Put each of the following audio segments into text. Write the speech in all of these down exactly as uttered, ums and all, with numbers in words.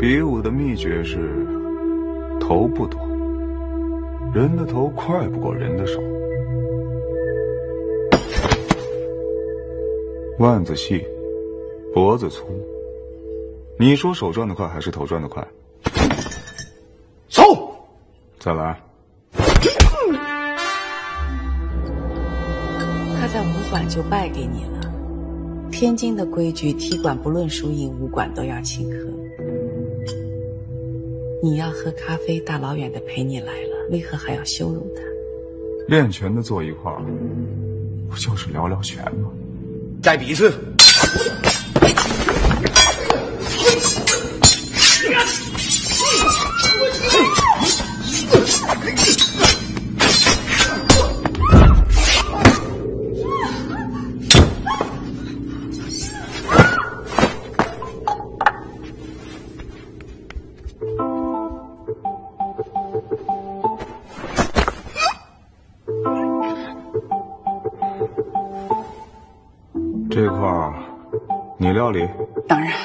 比武的秘诀是头不短，人的头快不过人的手。腕子细，脖子粗。你说手转得快还是头转得快？ 手！ 再来。 他在武馆就败给你了。天津的规矩，踢馆不论输赢，武馆都要请客。你要喝咖啡，大老远的陪你来了，为何还要羞辱他？ 练拳的坐一块儿，不就是聊聊拳吗？ 再比一次。 这块儿你料理？ 当然。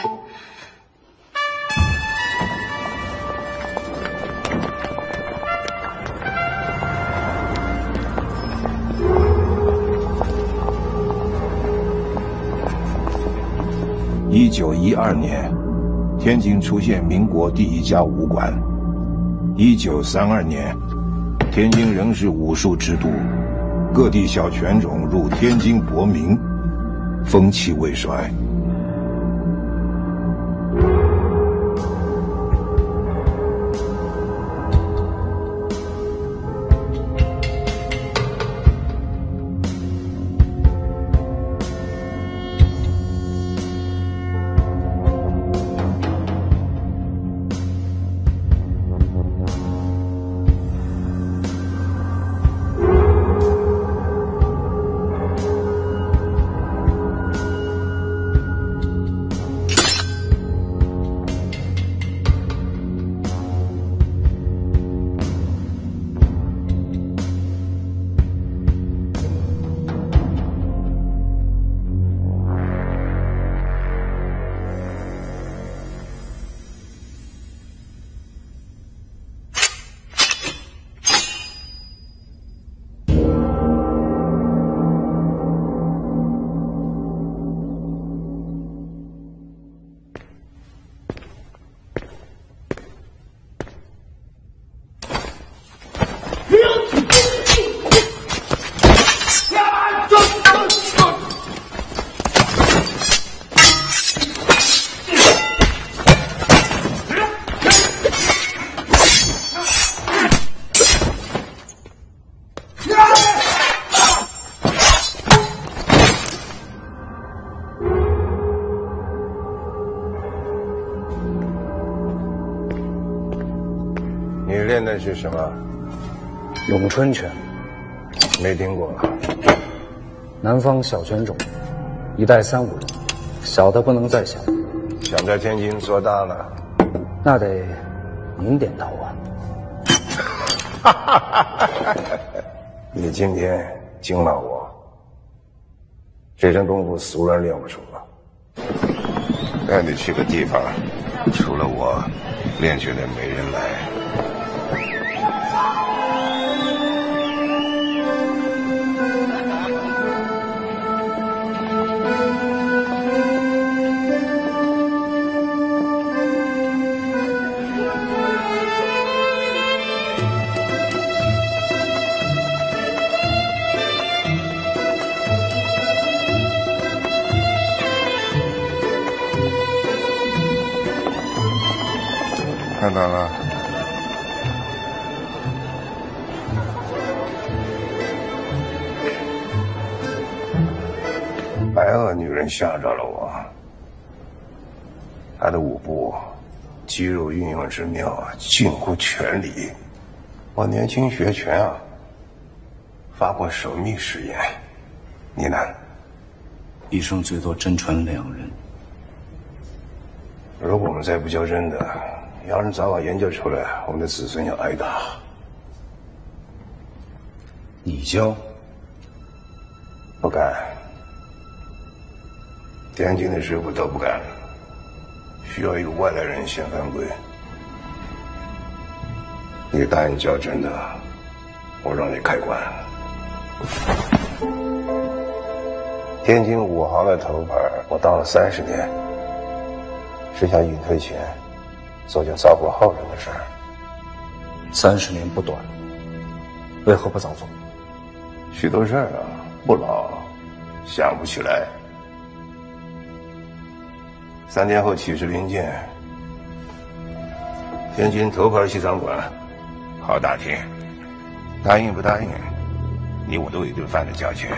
一九一二年，天津出现民国第一家武馆。一九三二年，天津仍是武术之都，各地小拳种入天津博名，风气未衰。 你练的是什么？ 咏春拳， 没听过。 南方小拳种，一代三五人，小的不能再小。 想在天津做大了， 那得您点头啊！你今天惊了我，这身功夫俗人练不出了。带你去个地方，除了我，练拳的没人来。看到了，白恶女人吓着了我。她的舞步、肌肉运用之妙，近乎全理。我年轻学拳啊，发过神秘实验。你呢？ 一生最多真传两人。 如果我们再不较真的，要人早晚研究出来，我们的子孙要挨打。 你教？ 不干。天津的师傅都不干， 需要一个外来人先犯规。你答应较真的，我让你开棺。天津五行的头牌，我当了三十年，是想隐退前做件造福后人的事儿。 三十年不短，为何不早做？ 许多事儿啊，不老，想不起来。三天后起事临见，天津头牌西餐馆，好打听。答应不答应，你我都有一顿饭的价钱。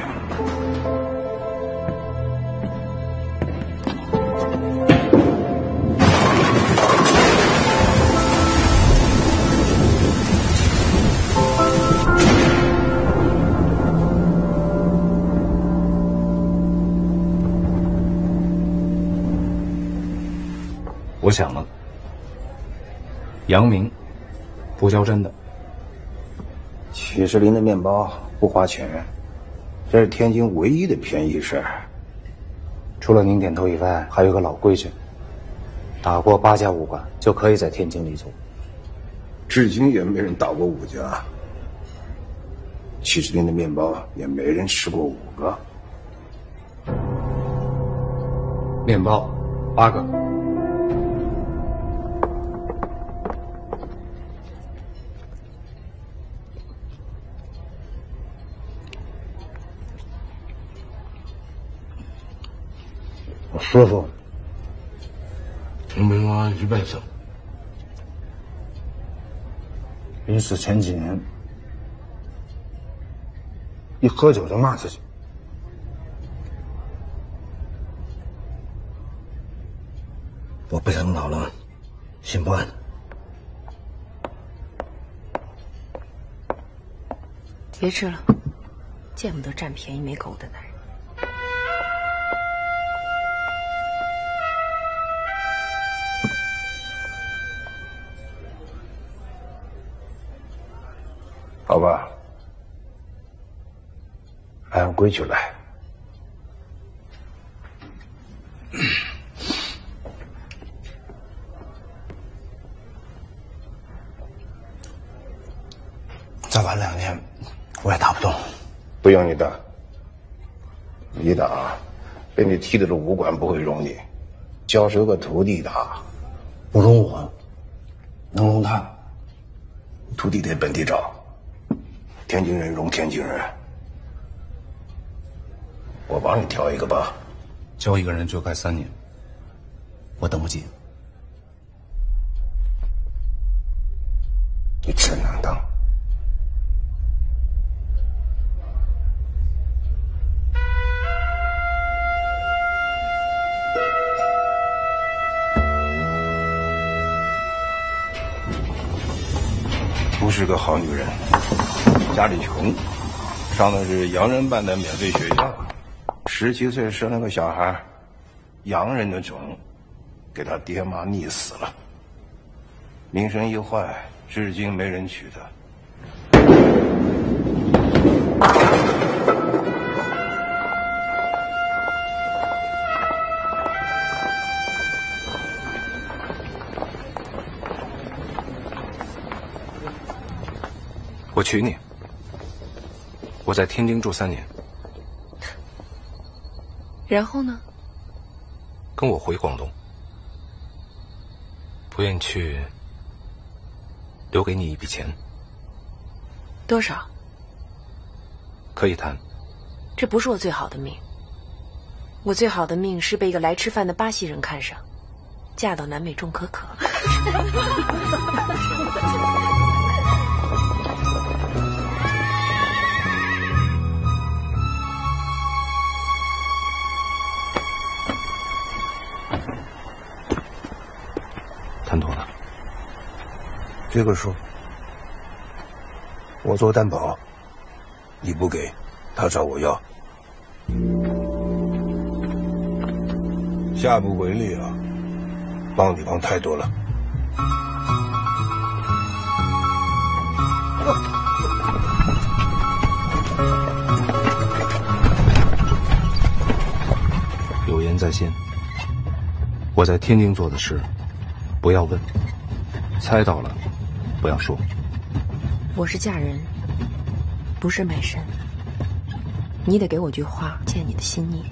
我想了，杨明不较真的。 起士林的面包不花钱，这是天津唯一的便宜事儿。 除了您点头以外，还有个老规矩，打过八家武馆就可以在天津立足。 至今也没人打过五家，起士林的面包也没人吃过五个。 面包八个。 师傅，听明我一辈子，临死前几年，一喝酒就骂自己。我不想老了心不安。 别吃了，见不得占便宜没狗的男人。 好吧，按规矩来。 再晚两年，我也打不动。 不用你打，你打，被你踢的这武馆不会容你。教授个徒弟打， 不容我，能容他。 徒弟得本地找。天津人容天津人，我帮你挑一个吧。 教一个人就该三年，我等不及。 你真能当。不是个好女人。家里穷，上的是洋人办的免费学校，十七岁生了个小孩，洋人的种，给他爹妈溺死了，名声一坏，至今没人娶她。 我娶你。我在天津住三年， 然后呢？ 跟我回广东。不愿意去，留给你一笔钱。 多少？ 可以谈。 这不是我最好的命。我最好的命是被一个来吃饭的巴西人看上，嫁到南美种可可。 谈妥了。 这个数我做担保，你不给，他找我要。下不为例啊，帮你帮太多了。 有言在先，我在天津做的事不要问，猜到了不要说。 我是嫁人，不是卖身。你得给我句话，见你的心意。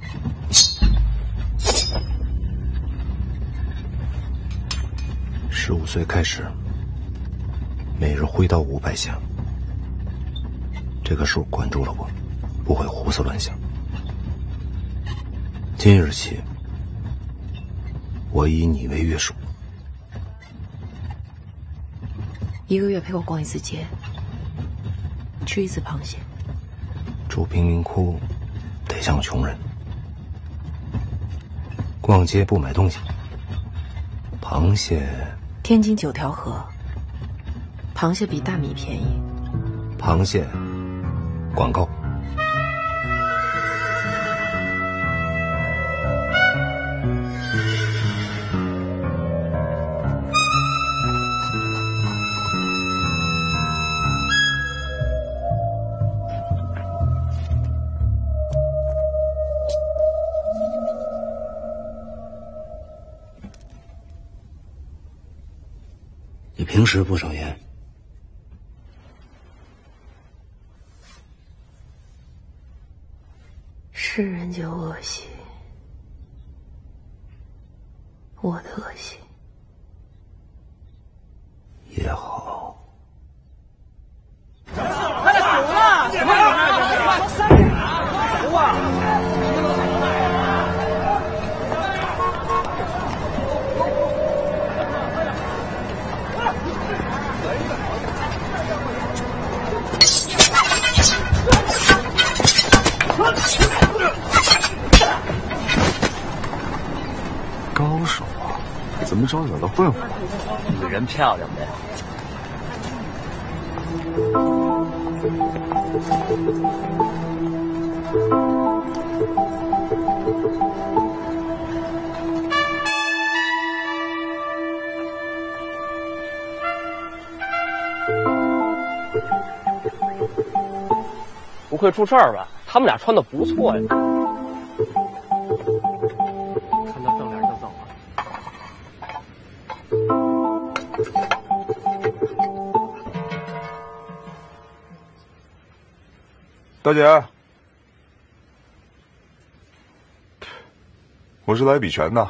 十五岁开始，每日挥刀五百下，这个数管住了我，不会胡思乱想。今日起，我以你为约束。 一个月陪我逛一次街，吃一次螃蟹。 住贫民窟，得像穷人。逛街不买东西，螃蟹。 天津九条河，螃蟹比大米便宜。 螃蟹，广告。 你平时不抽烟？ 是人就恶习，我的恶习也好。 快点走了！快点！三点啊！走啊！ 高手啊，怎么招惹到混混？ 女人漂亮呗。不会出事儿吧？他们俩穿的不错呀。看到正脸就走了。 大姐，我是来比拳的。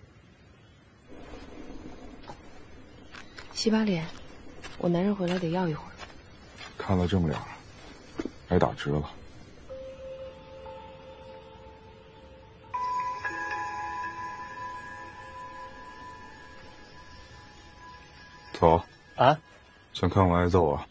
洗把脸，我男人回来得要一会儿。 看了正脸，挨打直了。走啊！ 想看我挨揍啊？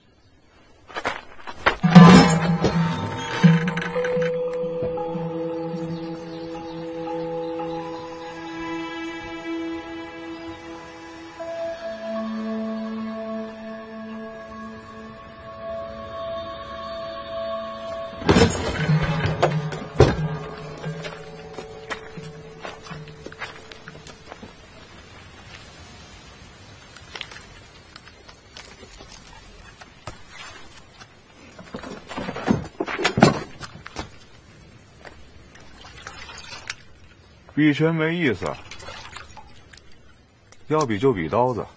比拳没意思，要比就比刀子。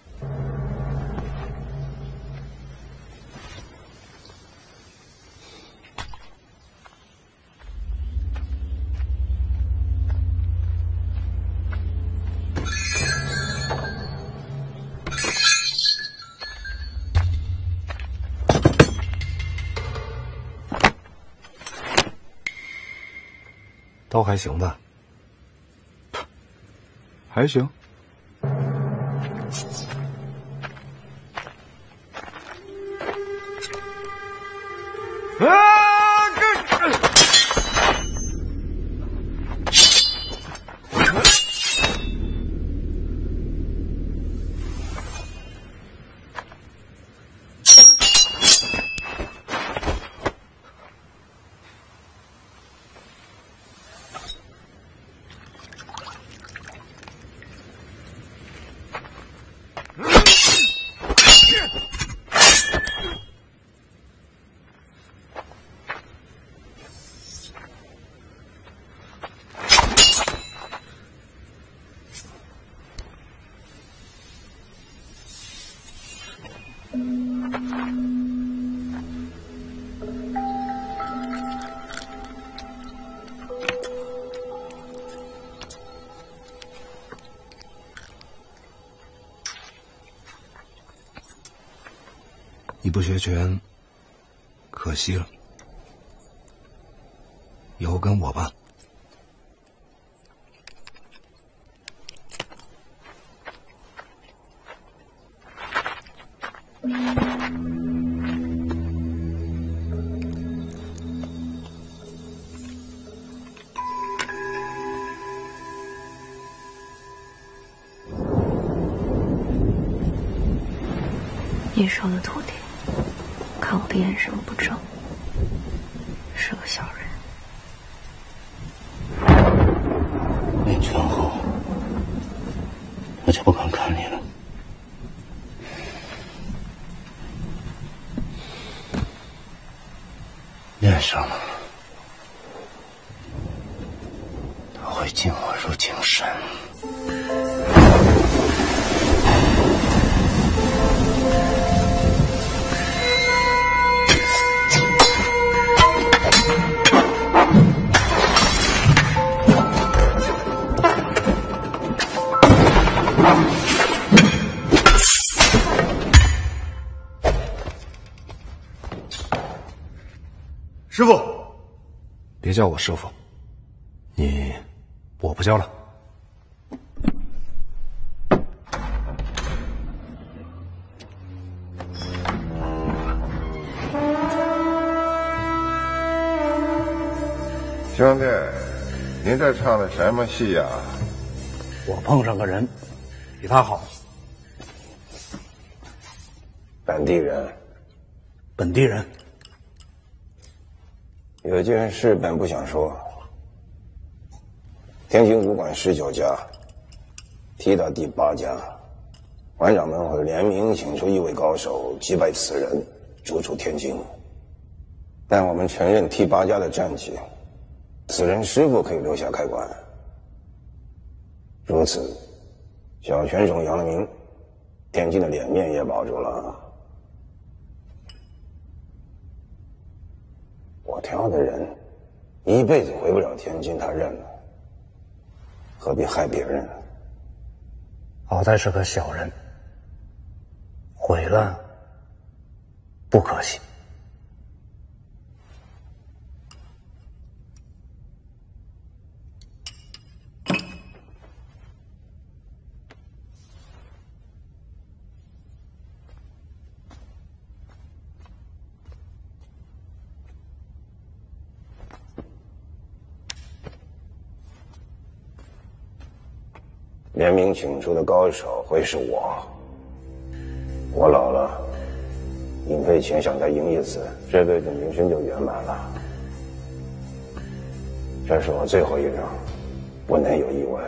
刀还行吧？ 还行。啊！ 你不学拳，可惜了。以后跟我吧。 叶生的徒弟，看我的眼神不正，是个小人。 练拳后，我就不敢看你了。练上了，他会敬我如敬神。 师傅，别叫我师傅，你我不教了。 兄弟，您这唱的什么戏呀？ 我碰上个人，比他好。 本地人， 本地人。 有件事本不想说。天津武馆十九家，踢到第八家，馆长们会联名请出一位高手击败此人，逐出天津。但我们承认第八家的战绩，此人师傅可以留下开馆。如此，小拳种扬了名，天津的脸面也保住了。我挑的人一辈子回不了天津，他认了，何必害别人呢？ 好在是个小人，毁了不可惜。 联名请出的高手会是我。我老了，尹费钱想再赢一次，这辈子名声就圆满了。这是我最后一仗，不能有意外。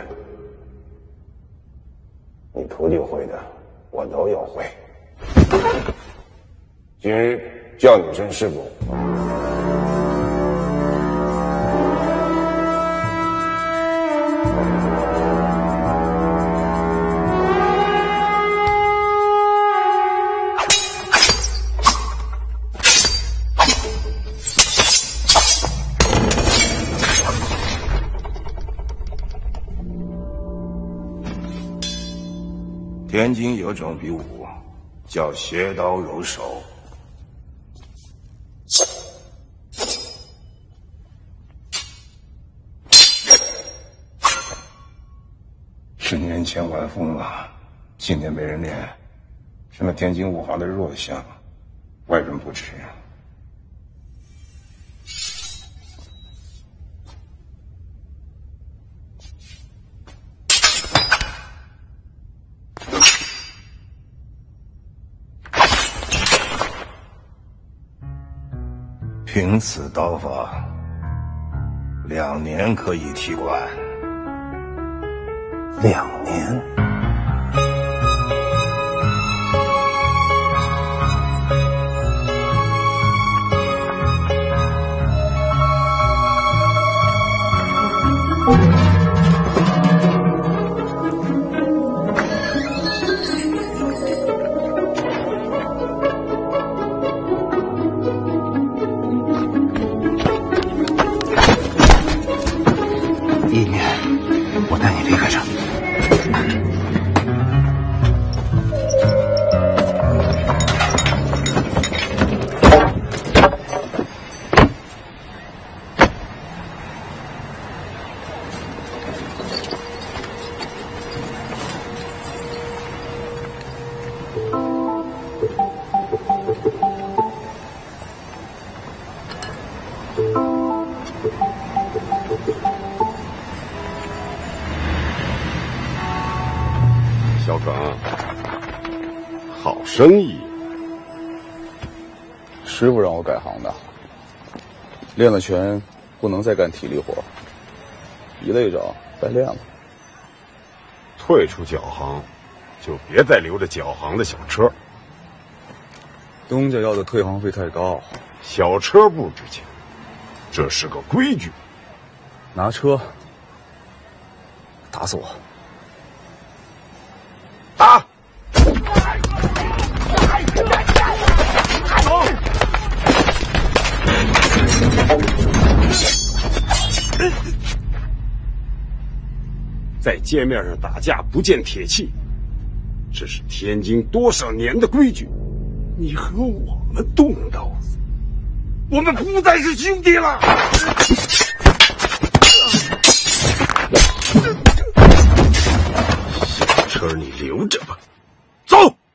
你徒弟会的，我都要会。今日叫你声师傅。 天津有种比武叫斜刀揉手，十年前玩疯了，今年没人练，成了天津武行的弱项，外人不知。凭此刀法，两年可以踢馆。 两年。一年，我带你离开这。 小耿，好生意。 师傅让我改行的，练了拳不能再干体力活，一累着再练了。 退出脚行，就别再留着脚行的小车。 东家要的退行费太高， 小车不值钱，这是个规矩。 拿车打死我！ 打！在街面上打架不见铁器，这是天津多少年的规矩。你和我们动刀子，我们不再是兄弟了。小车你留着吧，走。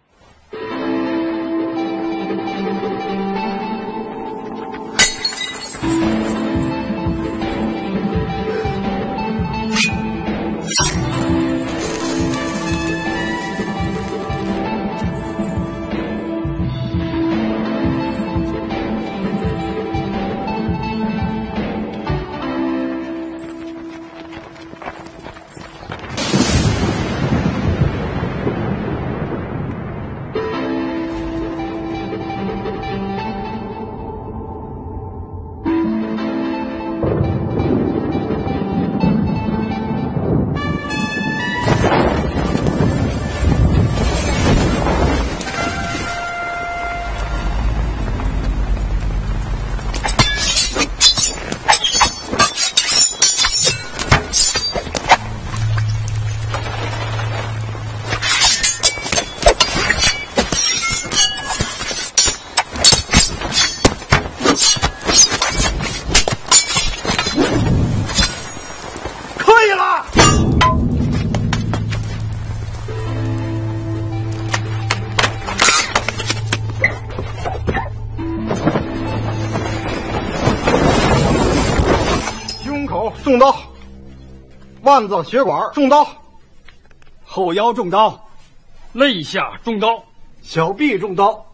中刀，腕子血管中刀，后腰中刀，肋下中刀，小臂中刀。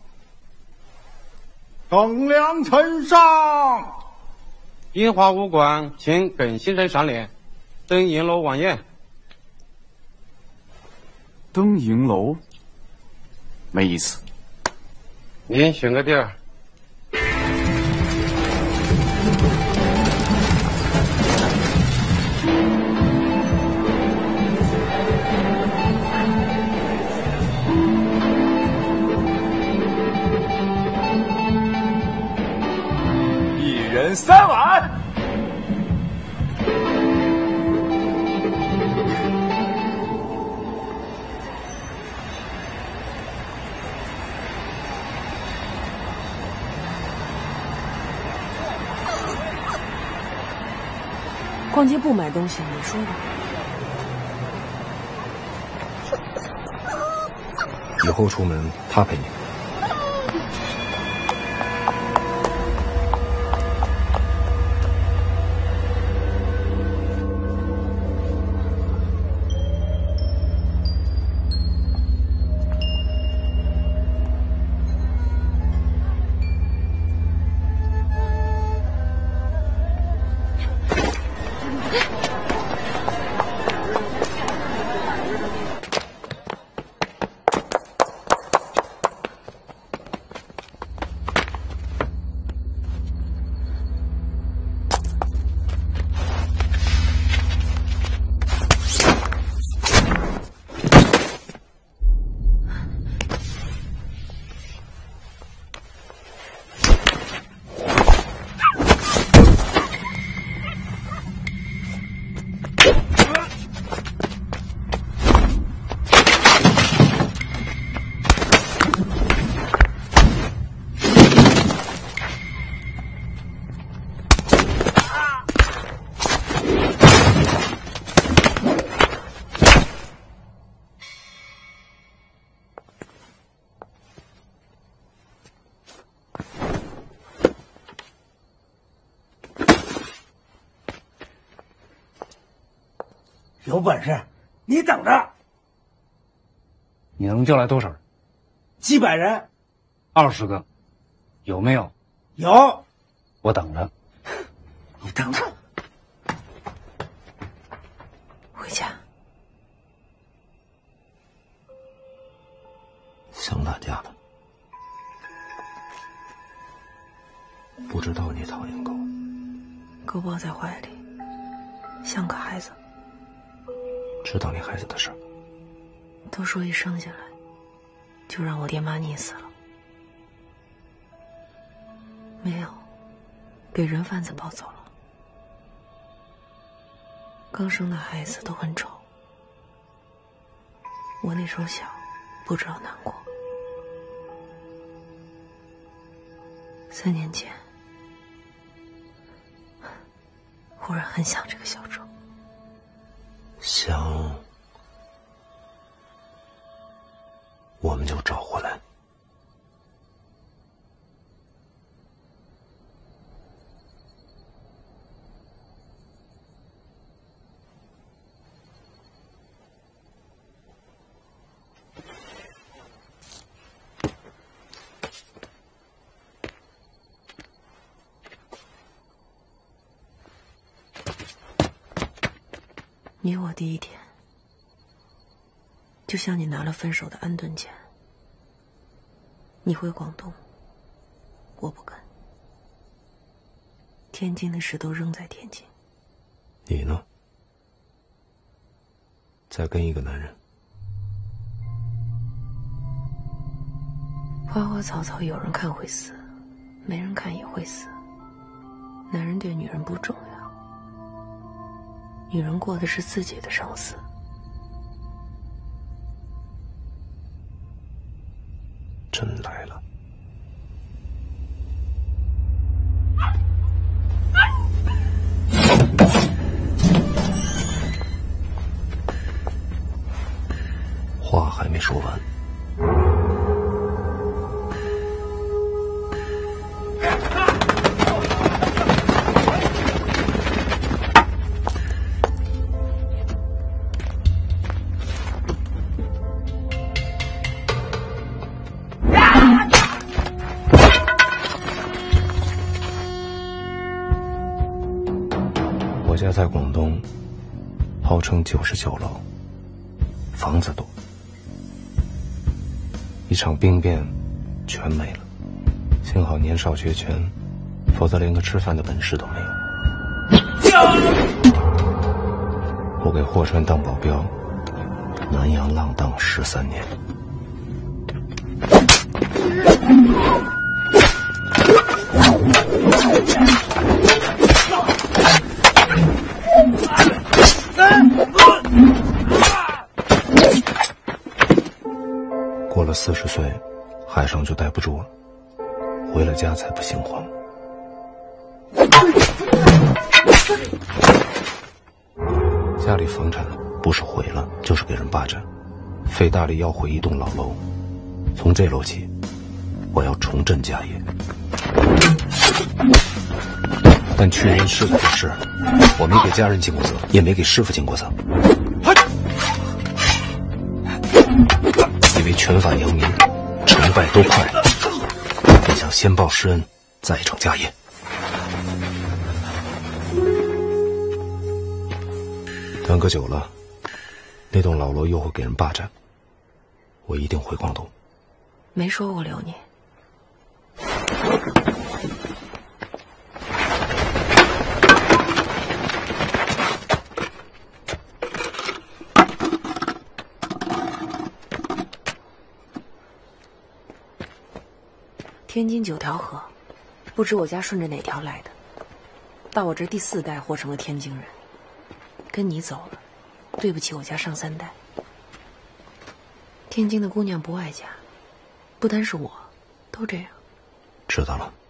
等量呈上。 樱花武馆请耿先生赏脸，登银楼晚宴。 登银楼，没意思。 您选个地儿。 人三碗。 逛街不买东西，你说吧。 以后出门他陪你。 有本事你等着。 你能叫来多少人？ 几百人。 二十个，有没有？ 有。 我等着。 你等着。 回家。 想打架的，不知道你讨厌狗。 狗抱在怀里，像个孩子。 知道你孩子的事儿。 都说一生下来就让我爹妈溺死了，没有，给人贩子抱走了。刚生的孩子都很丑，我那时候小，不知道难过。三年前，忽然很想这个小丑。 想，我们就找回来。 你我第一天，就像你拿了分手的安顿钱。你回广东，我不跟。天津的事都扔在天津。 你呢？再跟一个男人。 花花草草有人看会死，没人看也会死。男人对女人不重要。女人过的是自己的生死。 真来了。话还没说完。我家在广东，号称九十九楼，房子多。一场兵变，全没了。幸好年少学拳，否则连个吃饭的本事都没有。我给霍川当保镖，南洋浪荡十三年。过了四十岁，海上就待不住了，回了家才不心慌。家里房产不是毁了，就是给人霸占，费大力要毁一栋老楼，从这楼起，我要重振家业。但去年师傅的事，我没给家人尽过责，也没给师傅尽过责。以为拳法扬名，成败都快，便想先报师恩，再成家业。耽搁久了，那栋老楼又会给人霸占，我一定回广东。 没说过留你。天津九条河，不知我家顺着哪条来的，到我这第四代活成了天津人。跟你走了，对不起我家上三代。天津的姑娘不爱家，不单是我，都这样。 知道了。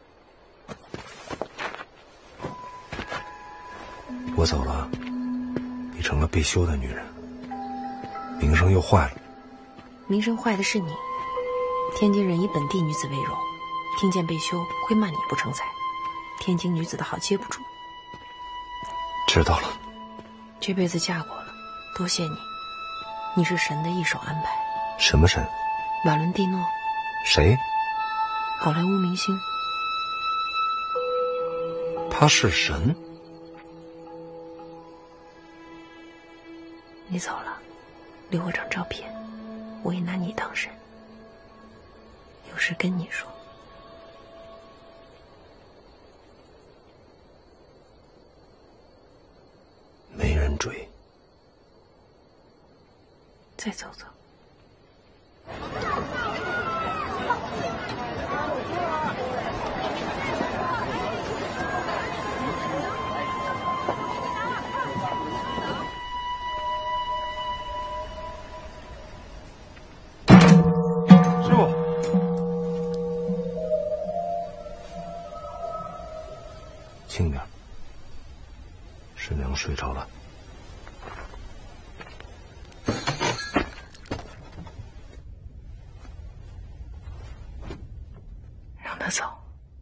我走了，你成了被休的女人，名声又坏了。 名声坏的是你。天津人以本地女子为荣，听见被休会骂你不成才。天津女子的好接不住。 知道了， 这辈子嫁过了，多谢你，你是神的一手安排。 什么神？ 瓦伦蒂诺。 谁？ 好莱坞明星。 他是神？ 你走了，留我张照片，我也拿你当神，有事跟你说。 没人追。 再走走。 师傅， 轻点，师娘睡着了。 让他走。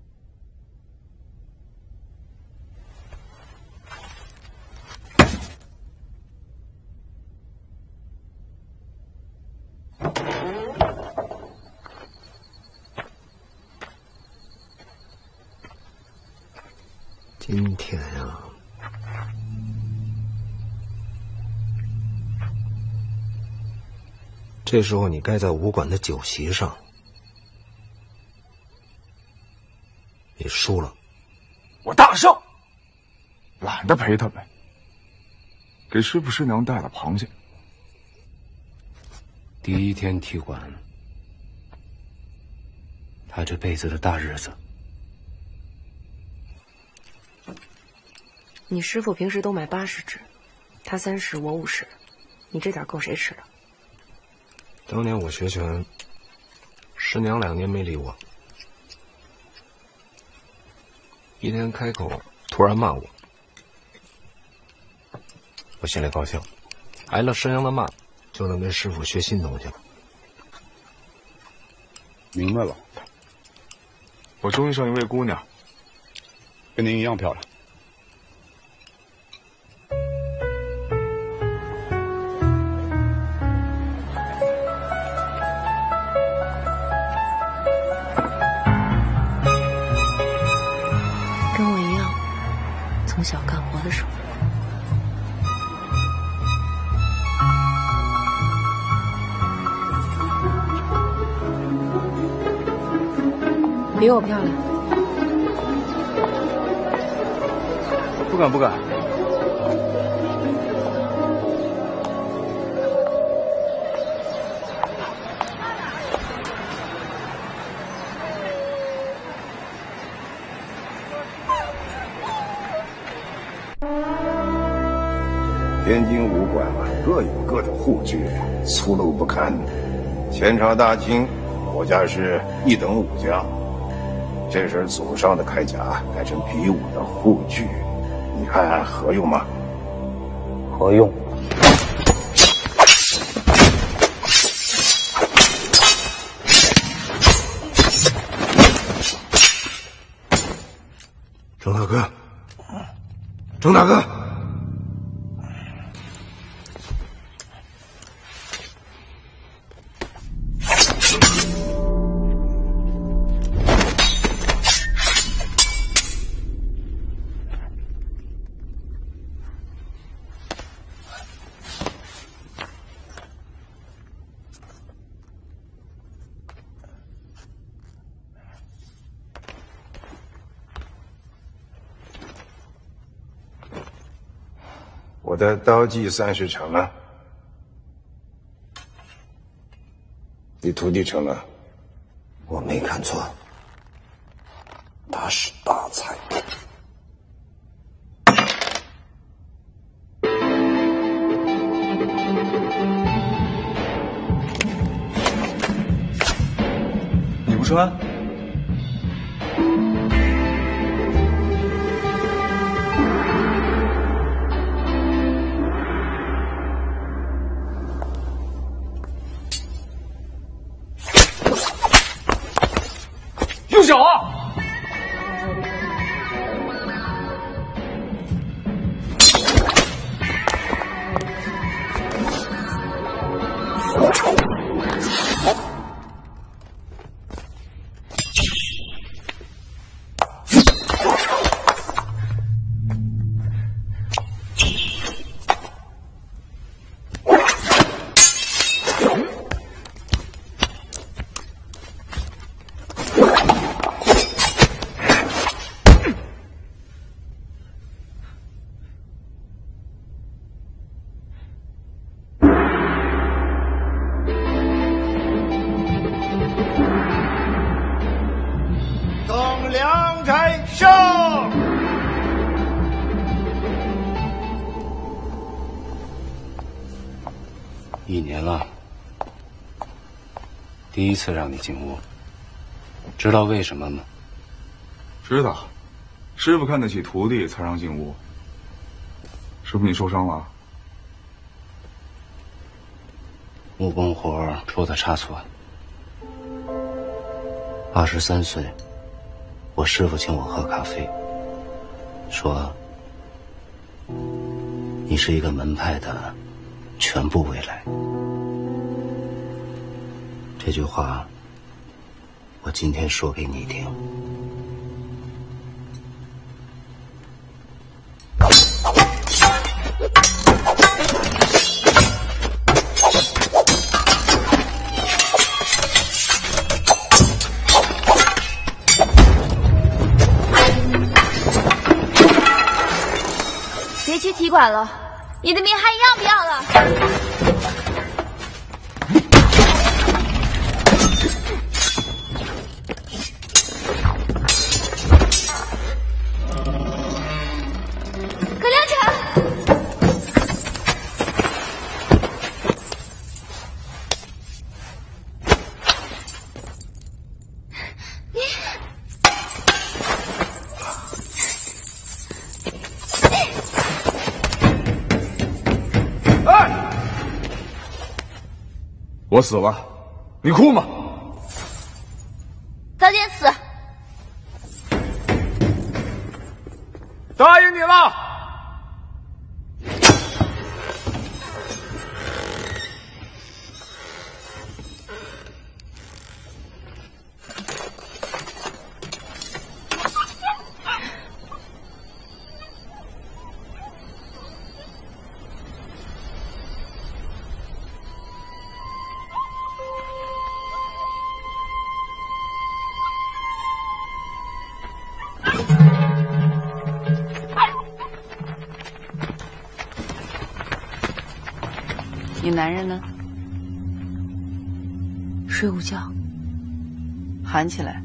今天呀，这时候你该在武馆的酒席上。你输了， 我大胜。懒得陪他们，给师傅师娘带了螃蟹。 第一天踢馆，他这辈子的大日子。 你师傅平时都买八十只，他三十，我五十，你这点够谁吃的？ 当年我学拳，师娘两年没理我，一天开口突然骂我，我心里高兴，挨了师娘的骂，就能跟师傅学新东西了。 明白了， 我终于上一位姑娘， 跟您一样漂亮。 从小干活的时候，比我漂亮。 不敢不敢。 天津武馆各有各的护具，粗陋不堪。前朝大清，我家是一等武将，这身祖上的铠甲改成比武的护具，你看合用吗？ 合用。 郑大哥，郑大哥。我的刀技算是成了，你徒弟成了， 我没看错，他是大才。 你不穿？ 住手啊！ 上！ 一年了，第一次让你进屋，知道为什么吗？ 知道，师傅看得起徒弟，才让进屋。师傅，你受伤了？ 木工活出的差错。二十三岁，我师傅请我喝咖啡，说你是一个门派的全部未来。这句话，我今天说给你听。 别去踢馆了，你的命还要不要了？葛良辰，你。 我死了，你哭吗？ 早点死！ 答应你了。 你男人呢？ 睡午觉。 喊起来。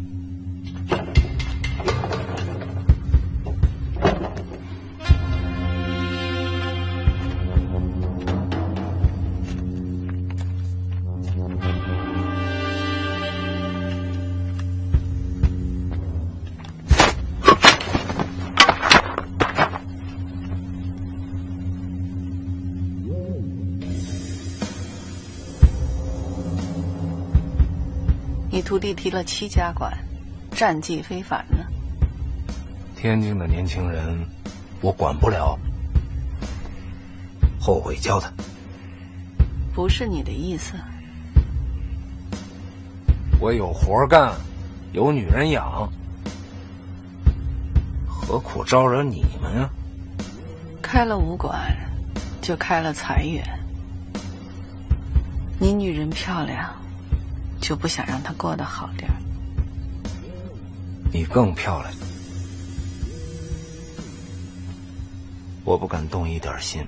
你徒弟提了七家馆，战绩非凡呢。 天津的年轻人，我管不了，后悔教他。 不是你的意思。 我有活干，有女人养，何苦招惹你们啊？ 开了武馆，就开了财源。你女人漂亮，就不想让她过得好点儿。 你更漂亮，我不敢动一点心。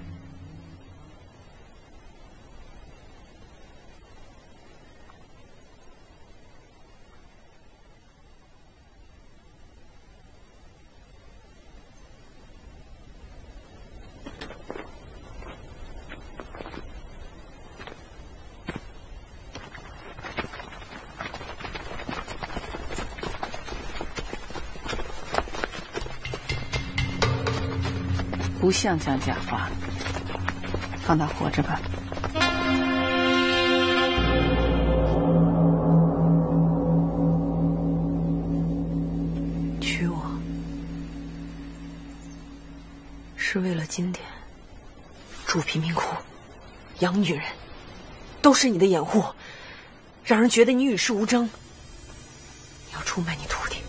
不像讲假话，放他活着吧。 娶我是为了金田，住贫民窟，养女人，都是你的掩护，让人觉得你与世无争。你要出卖你徒弟。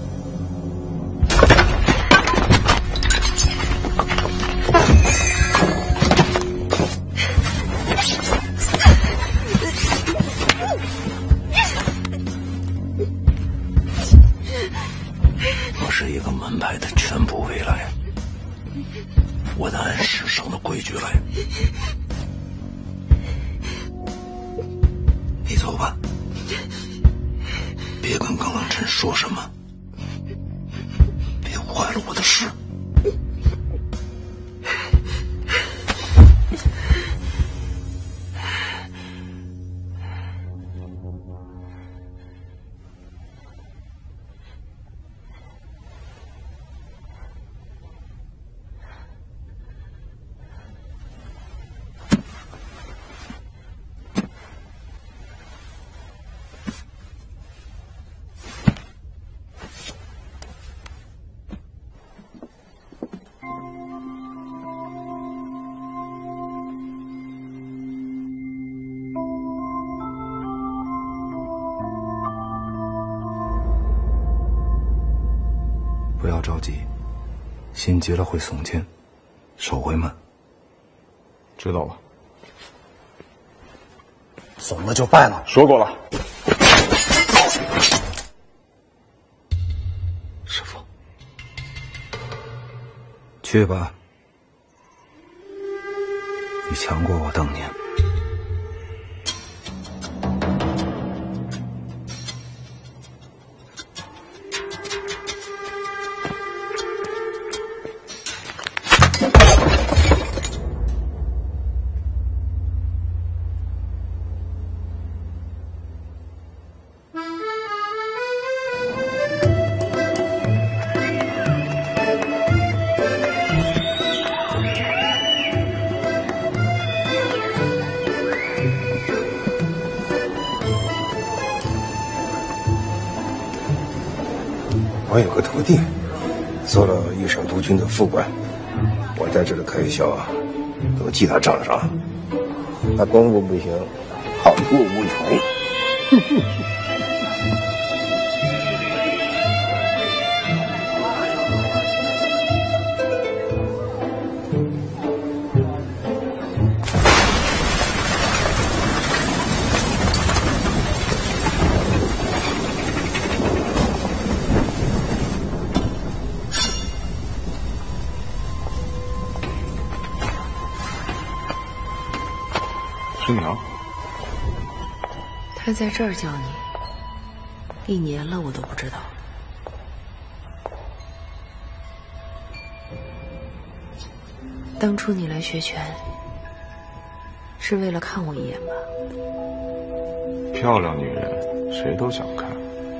我是一个门派的全部未来，我得按师生的规矩来。你走吧，别跟耿冷尘说什么。 坏了我的事。不要着急，心急了会耸肩，手会慢。 知道了。 怂了就败了。 说过了。 师父，去吧。你强过我当年。 我有个徒弟，做了御省督军的副官，我在这的开销啊，都记他账上。他功夫不行，好处无穷。 师娘， 他在这儿教你，一年了我都不知道。当初你来学拳，是为了看我一眼吧？ 漂亮女人谁都想看，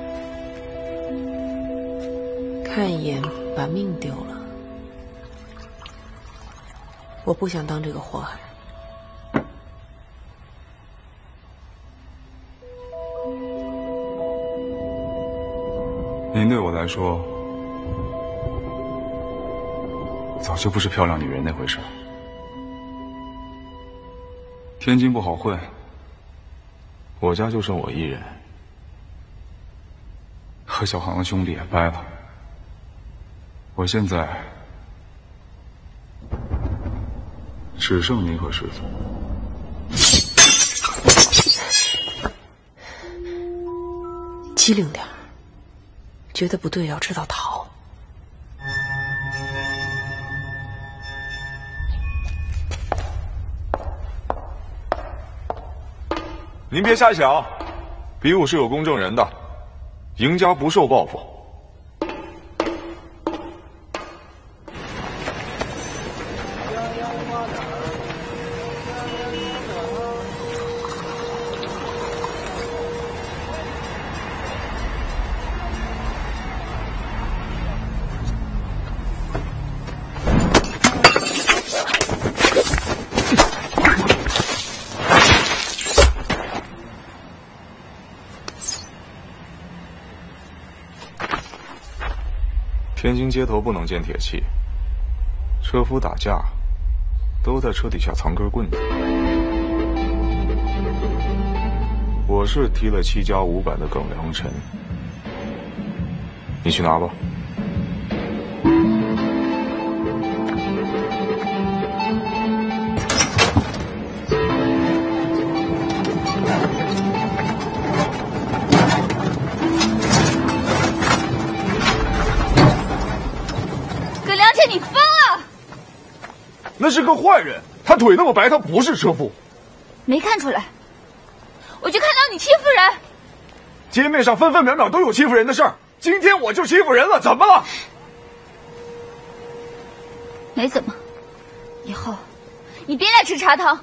看一眼把命丢了。我不想当这个祸害。 您对我来说，早就不是漂亮女人那回事。天津不好混，我家就剩我一人，和小航的兄弟也掰了。我现在只剩您和师祖。 机灵点儿，觉得不对要知道逃。 您别瞎想，比武是有公证人的，赢家不受报复。天津街头不能见铁器，车夫打架都在车底下藏根棍子。我是踢了七家五板的耿良辰，你去拿吧。 你疯了！ 那是个坏人，他腿那么白，他不是车夫。 没看出来，我就看到你欺负人。 街面上分分秒秒都有欺负人的事儿，今天我就欺负人了，怎么了？ 没怎么。以后你别来吃茶汤。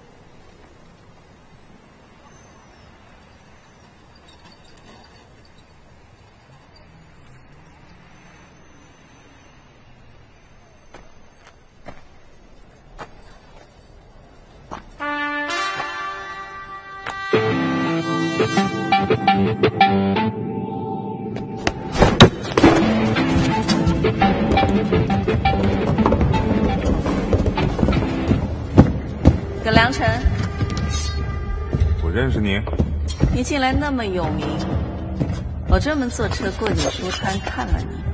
葛良辰， 我认识你。 你近来那么有名，我专门坐车过你书摊看了你。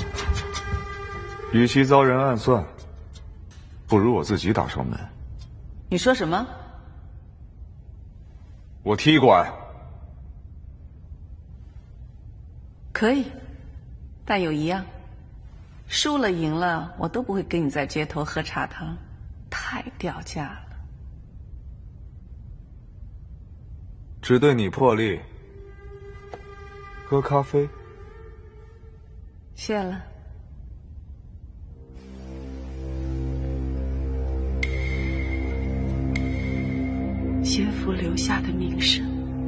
与其遭人暗算，不如我自己打上门。 你说什么？ 我踢馆。 可以，但有一样，输了赢了，我都不会跟你在街头喝茶汤，太掉价了。 只对你破例，喝咖啡。 谢了。先父留下的名声，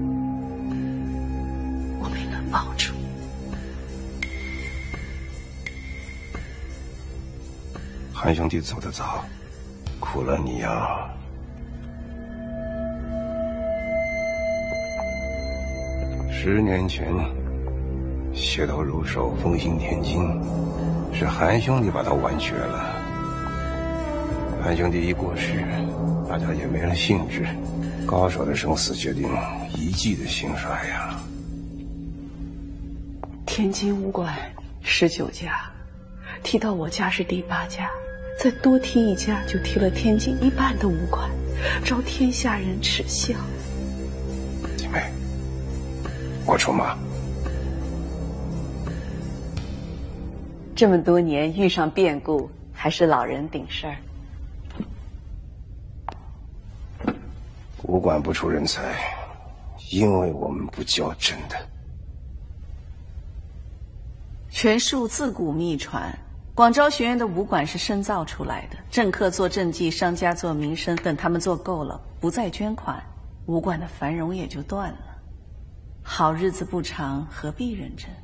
我没能保住。 韩兄弟走得早，苦了你呀。十年前，血头如手，风行天津，是韩兄弟把他挽绝了。韩兄弟一过世，大家也没了兴致。高手的生死决定一季的兴衰呀。 天津武馆十九家，踢到我家是第八家，再多踢一家就踢了天津一半的武馆，招天下人耻笑。 姐妹，我出马。 这么多年遇上变故，还是老人顶事儿。 武馆不出人才，因为我们不较真的。 权术自古秘传，广招学院的武馆是深造出来的。政客做政绩，商家做民生，等他们做够了，不再捐款，武馆的繁荣也就断了。好日子不长，何必认真？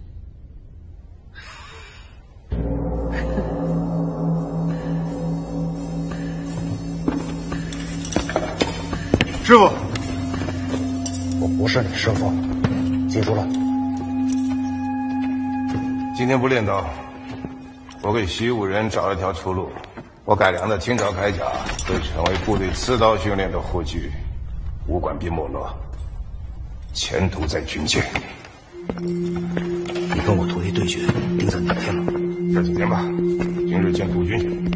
师傅，我不是你师傅，记住了。 今天不练刀，我给习武人找了条出路。我改良的清朝铠甲会成为部队刺刀训练的护具，武馆别没落，前途在军界。 你跟我徒弟对决，定在哪天吗？ 这几天吧，今日见督军去。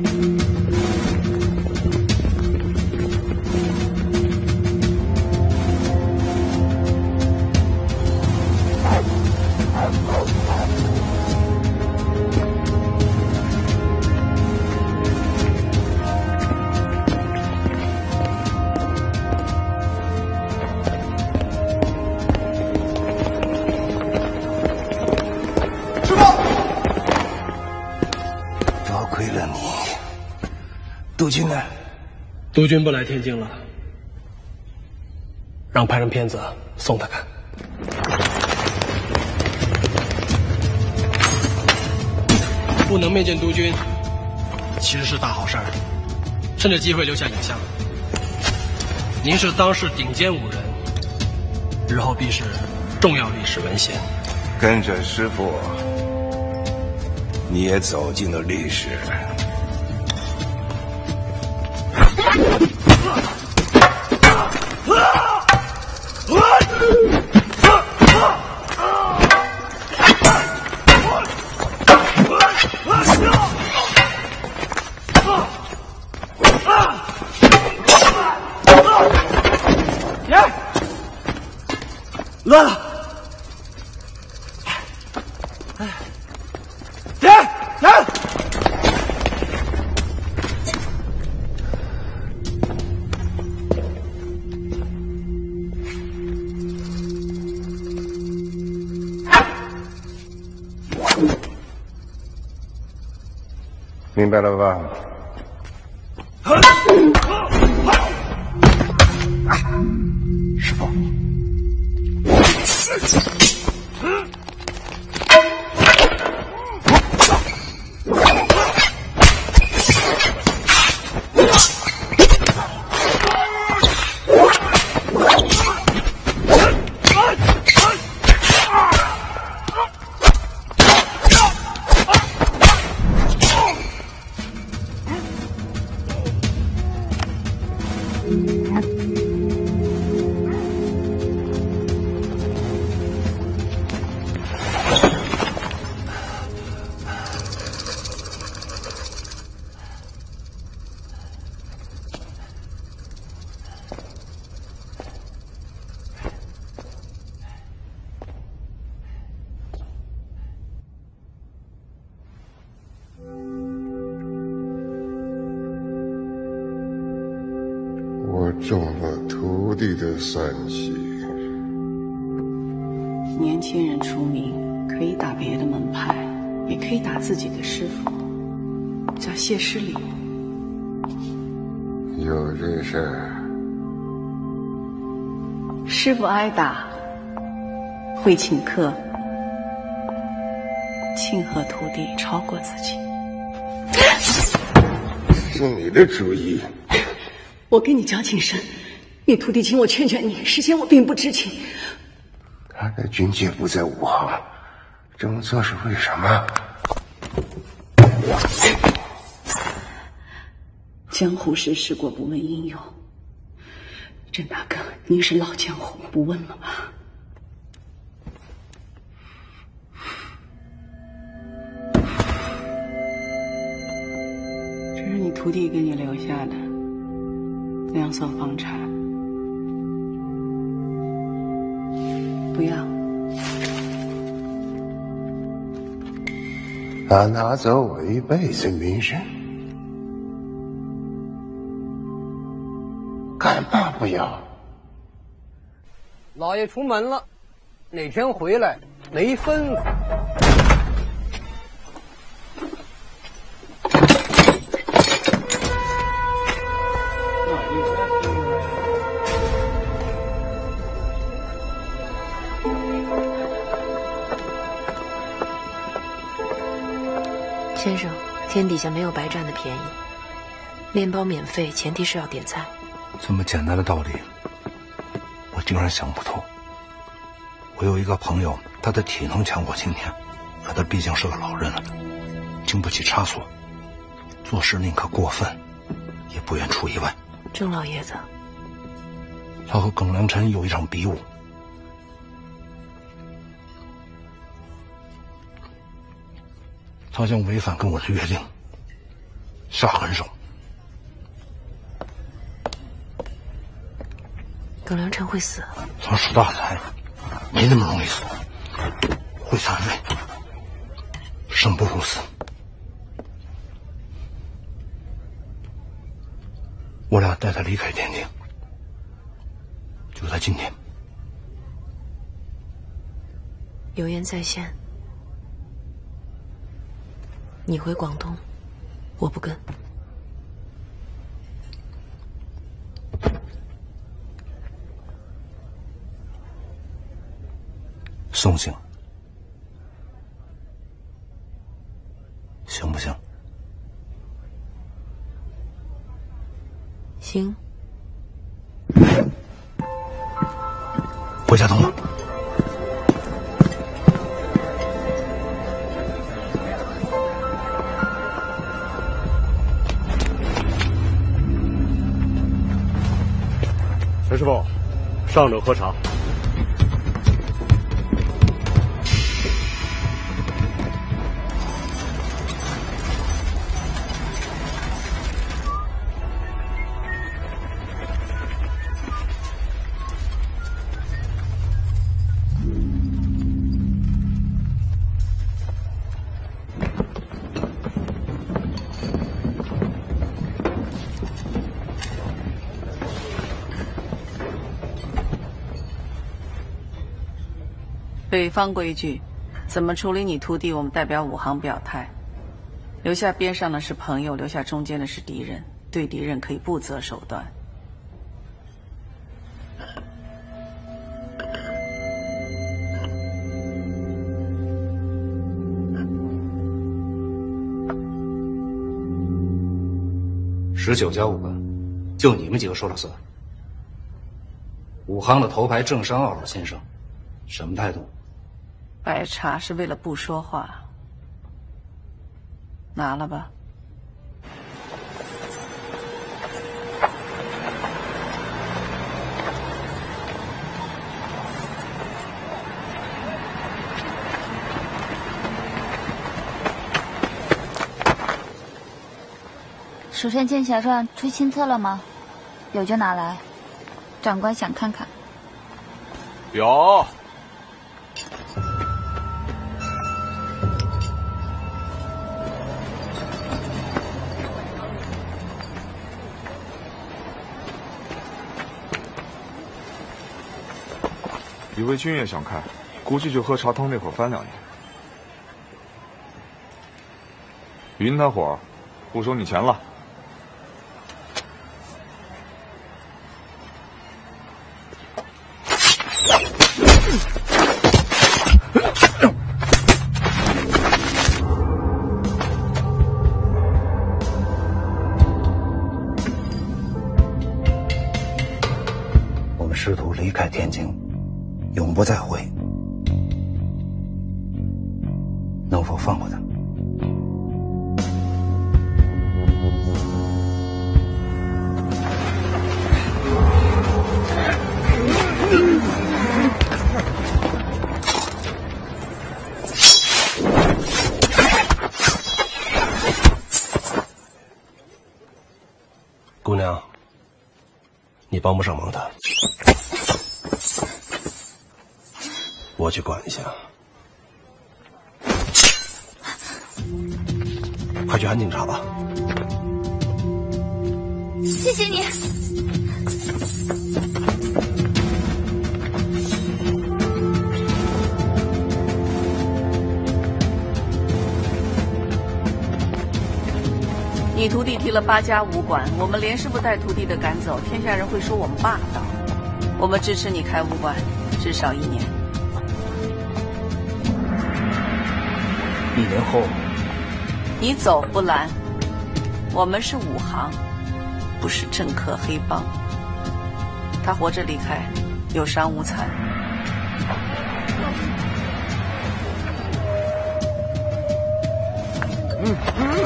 督军呢？ 督军不来天津了，让派人片子送他看。不能面见督军，其实是大好事儿。趁着机会留下影像。您是当世顶尖武人，日后必是重要历史文献。 跟着师傅，你也走进了历史。 乱了！点点！ 明白了吧？ 师父。 我中了徒弟的三气。 年轻人出名可以打别的门派，也可以打自己的师傅，叫谢师礼。 有这事儿？ 师傅挨打，会请客，庆贺徒弟超过自己。 是你的主意。 我跟你交情深，你徒弟请我劝劝你，事先我并不知情。 他的军界不在武行，这么做是为什么？ 江湖事事过不问因由，郑大哥，您是老江湖，不问了吧？ 这是你徒弟给你留下的两所房产，不要。 他拿走我一辈子名声，干嘛不要？ 老爷出门了，哪天回来没吩咐。 先生，天底下没有白占的便宜，面包免费，前提是要点菜。 这么简单的道理，我竟然想不透。我有一个朋友，他的体能强过今天，可他毕竟是个老人了，经不起差错，做事宁可过分，也不愿出意外。 郑老爷子， 他和耿良辰有一场比武，他将违反跟我的约定，下狠手。 耿良辰会死？ 他是大才，没那么容易死，会残废，生不如死。我俩带他离开天津，就在今天。 有言在先，你回广东，我不跟。 送行，行不行？ 行。 回家等我。 陈师傅，上等喝茶。 北方规矩，怎么处理你徒弟，我们代表武行表态。留下边上的是朋友，留下中间的是敌人。 对敌人可以不择手段。 十九家武官，就你们几个说了算。武行的头牌郑山傲老先生，什么态度？ 白茶是为了不说话，拿了吧。 《蜀山剑侠传》出新册了吗？有就拿来，长官想看看。 有。李卫军也想看，估计就喝茶汤那会儿翻两眼。云他伙儿，不收你钱了。 我们师徒离开天津，永不再会，能否放过他？ 姑娘，你帮不上忙的，我去管一下。快去喊警察吧。 谢谢你。 你徒弟提了八家武馆，我们连师傅带徒弟的赶走，天下人会说我们霸道。我们支持你开武馆，至少一年。 一年后， 你走不拦。我们是武行，不是政客黑帮。他活着离开，有伤无残。嗯嗯。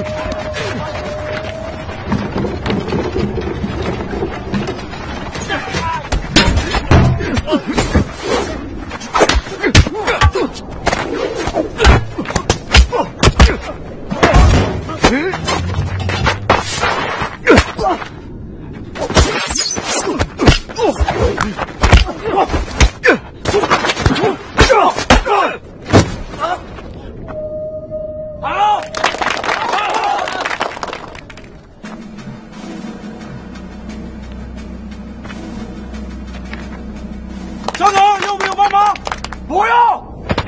小九，有没有帮忙？不要！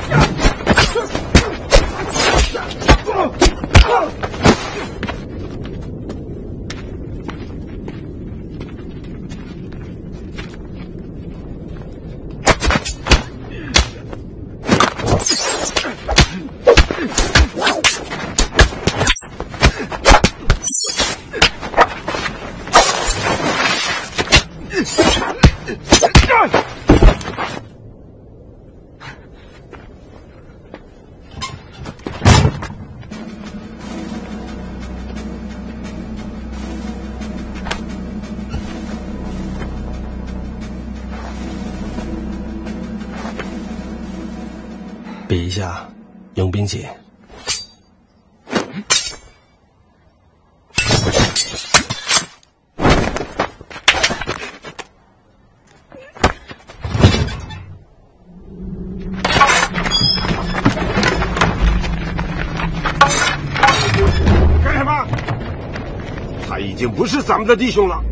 比一下，迎宾起。 干什么？他已经不是咱们的弟兄了。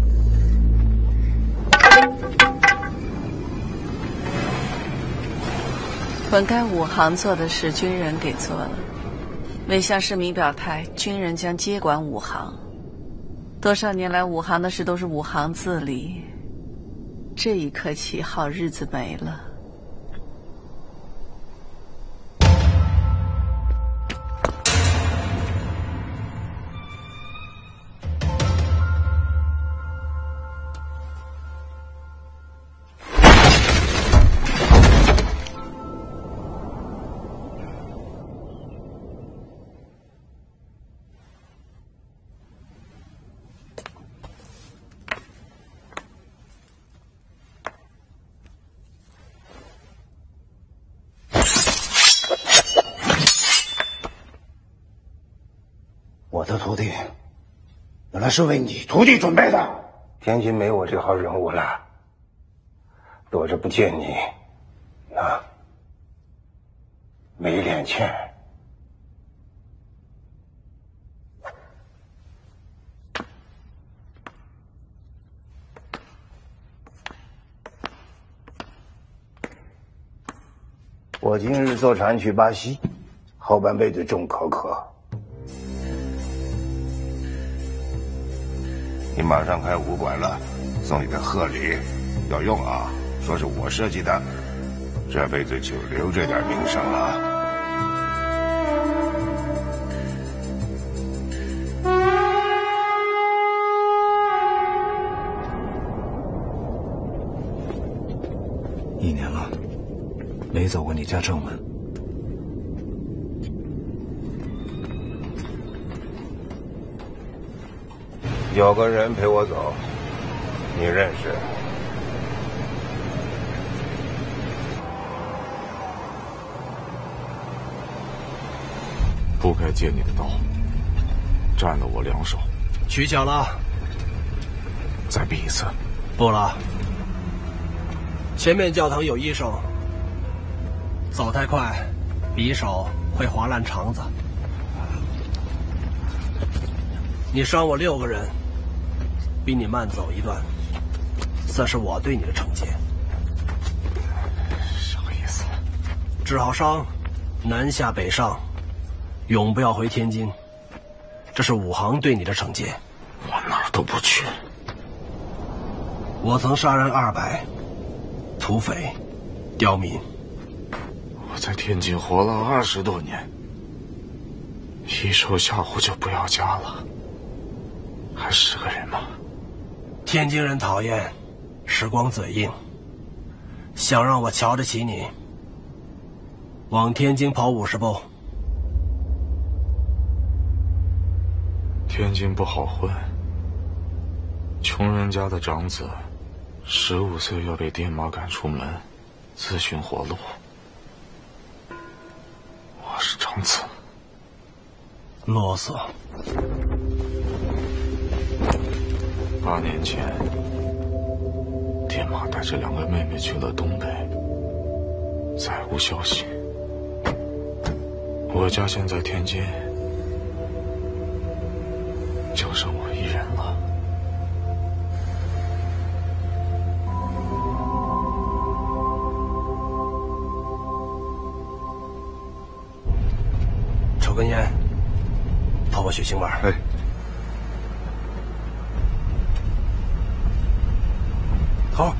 本该武行做的事，军人给做了。未向市民表态，军人将接管武行。 多少年来，武行的事都是武行自理。这一刻起，好日子没了。 我的徒弟，原来是为你徒弟准备的。天津没我这号人物了，躲着不见你，啊，没脸见。我今日坐船去巴西，后半辈子种可可。你马上开武馆了，送你的贺礼，要用啊！说是我设计的，这辈子就留这点名声了。 一年了，没走过你家正门。 有个人陪我走，你认识？ 不该借你的刀，占了我两手。 取巧了， 再比一次。 不了，前面教堂有医生，走太快，匕首会划烂肠子。你伤我六个人，比你慢走一段，算是我对你的惩戒。 什么意思？ 治好伤，南下北上，永不要回天津。这是武行对你的惩戒。 我哪儿都不去。 我曾杀人二百，土匪、刁民。 我在天津活了二十多年，一受吓唬就不要家了，还是个人吗？ 天津人讨厌时光嘴硬，想让我瞧得起你，往天津跑五十步。 天津不好混，穷人家的长子，十五岁要被爹妈赶出门，自寻活路。我是长子。 啰嗦。 八年前，爹妈带着两个妹妹去了东北，再无消息。我家现在天津，就剩我一人了。 抽根烟，透个血腥味儿。 哎。 头。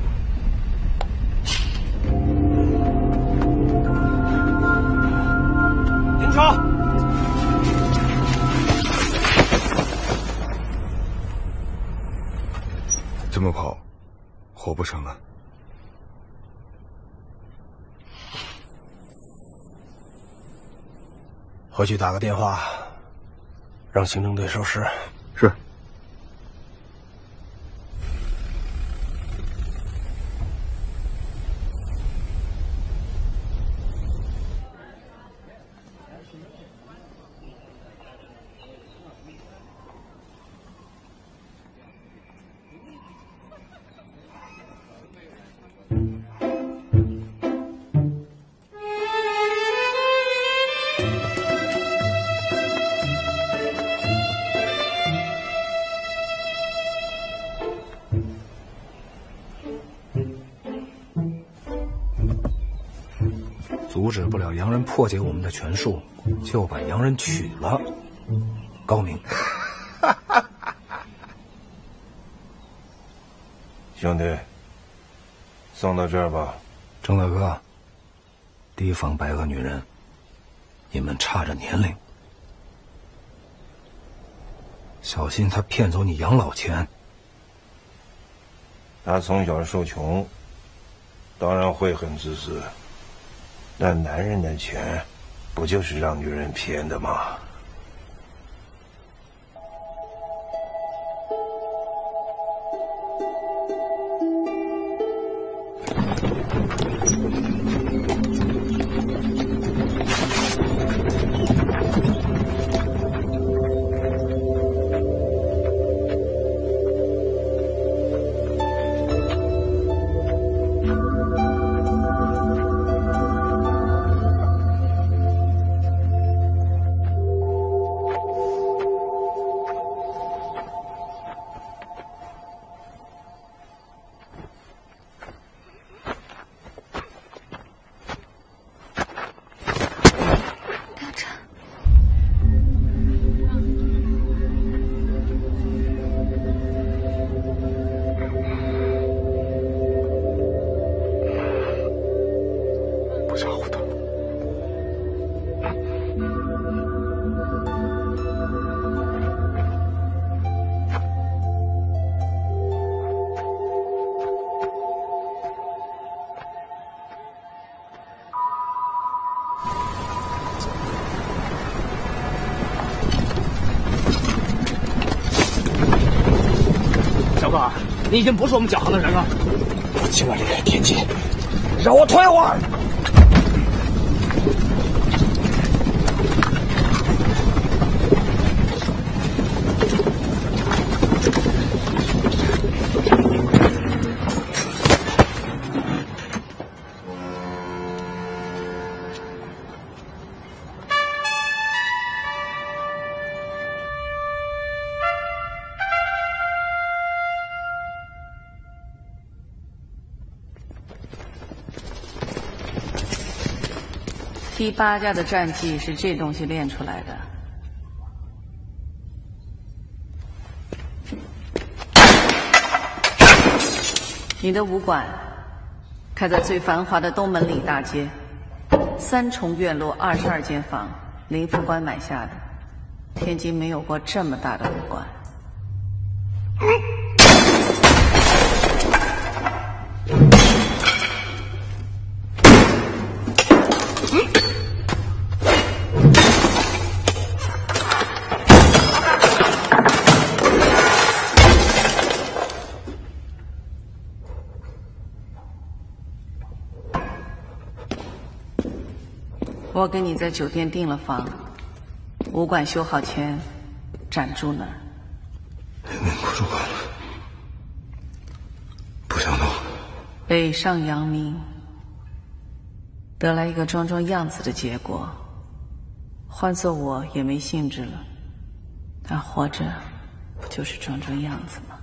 停车！ 这么跑，活不成了。 回去打个电话，让行政队收尸。 是。 阻止不了洋人破解我们的权术，就把洋人取了，高明。 兄弟，送到这儿吧。 郑大哥，提防白个女人，你们差着年龄，小心她骗走你养老钱。 他从小受穷，当然会很自私。但男人的钱，不就是让女人骗的吗？ 你已经不是我们脚行的人了。 我今晚离开天津，让我退会儿。 第八家的战绩是这东西练出来的。你的武馆开在最繁华的东门里大街，三重院落，二十二间房，林副官买下的。天津没有过这么大的武馆。我给你在酒店订了房，武馆修好前暂住那儿。 民国主管，不想动。 北上扬名，得来一个装装样子的结果，换做我也没兴致了。但活着不就是装装样子吗？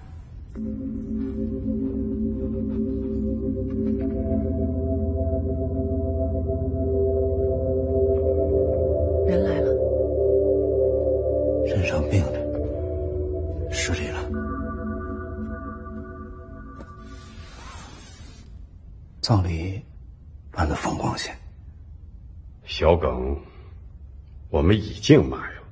人来了， 身上病着，失礼了。葬礼办得风光些。 小耿，我们已经买了。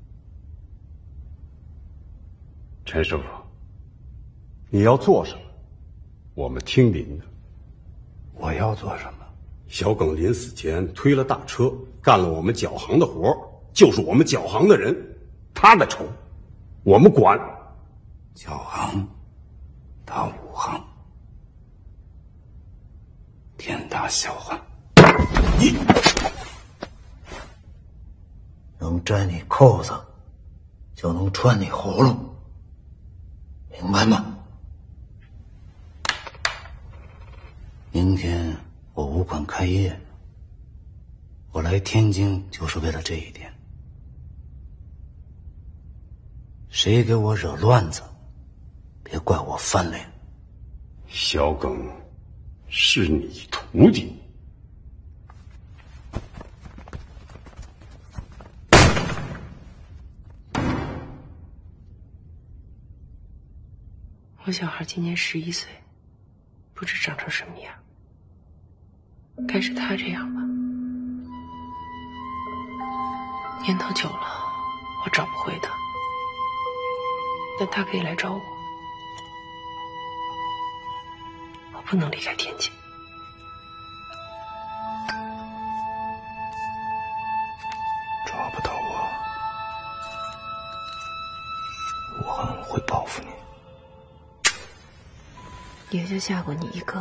陈师傅，你要做什么？我们听您的。 我要做什么？ 小耿临死前推了大车，干了我们脚行的活，就是我们脚行的人，他的仇，我们管。 脚行打武行，天大笑话！你能摘你扣子，就能穿你喉咙，明白吗？明天我武馆开业，我来天津就是为了这一点。谁给我惹乱子，别怪我翻脸。 小耿是你徒弟， 我小孩今年十一岁， 不知长成什么样。该是他这样吧。年头久了，我找不回他，但他可以来找我。我不能离开天津。 抓不到我，武汉会报复你。 也就吓过你一个，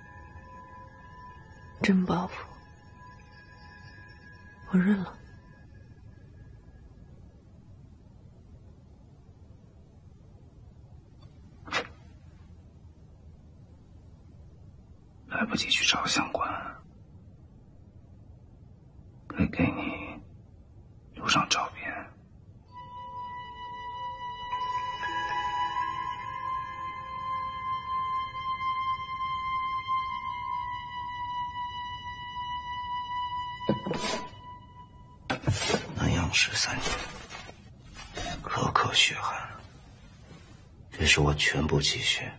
真报复，我认了。 来不及去照相馆，可以给你留上照片。南阳十三年，颗颗血汗，这是我全部积蓄。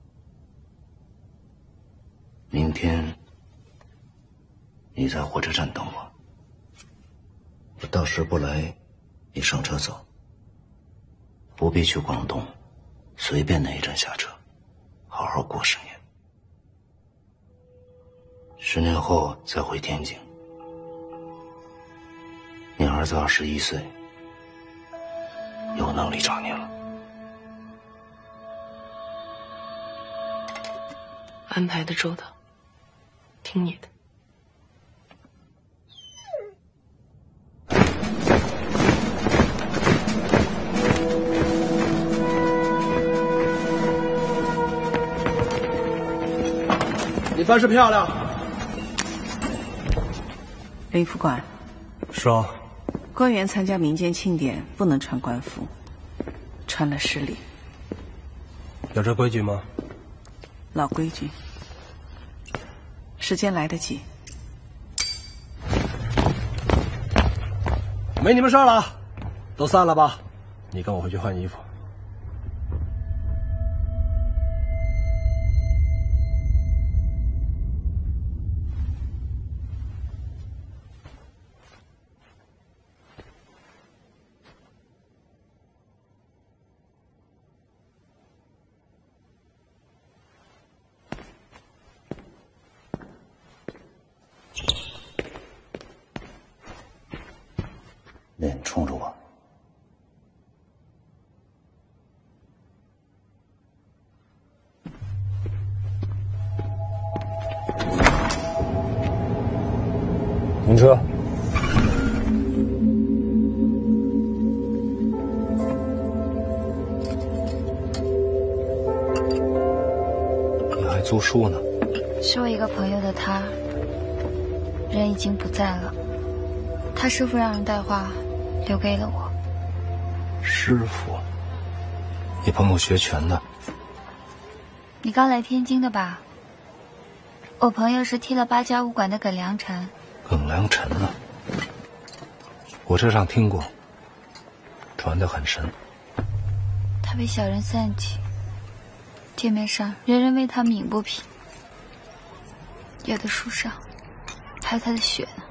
明天你在火车站等我，我到时不来，你上车走，不必去广东，随便哪一站下车，好好过十年。十年后再回天津，你儿子二十一岁，有能力找你了。 安排的周到，听你的。 你办事漂亮。 林副官， 说， 官员参加民间庆典不能穿官服，穿了失礼。 有这规矩吗？ 老规矩。时间来得及。 没你们事儿了，都散了吧。你跟我回去换衣服。 脸冲着我， 停车。 你还租书呢？ 是我一个朋友的他，人已经不在了。他师傅让人带话留给了我。 师傅，你朋友学拳的？ 你刚来天津的吧？我朋友是踢了八家武馆的耿良辰。 耿良辰呢？火车上听过，传得很神。 他被小人算计，街面上人人为他鸣不平，有的书上还有他的血呢。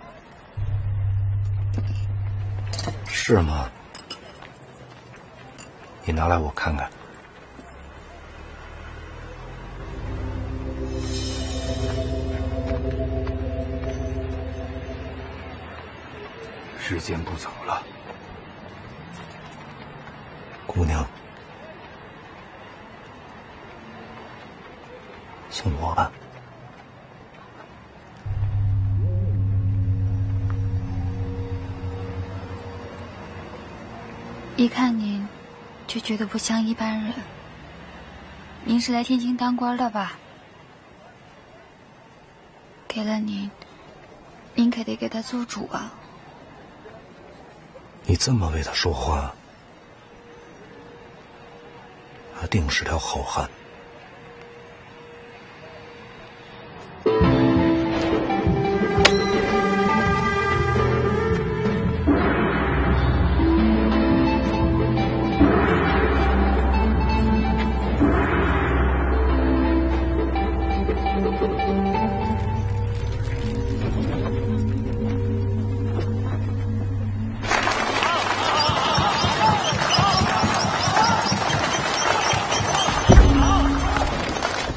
是吗？你拿来我看看。 时间不早了， 姑娘，送我吧。 一看您，就觉得不像一般人。您是来天津当官的吧？给了您，您可得给他做主啊。 你这么为他说话，他定是条好汉。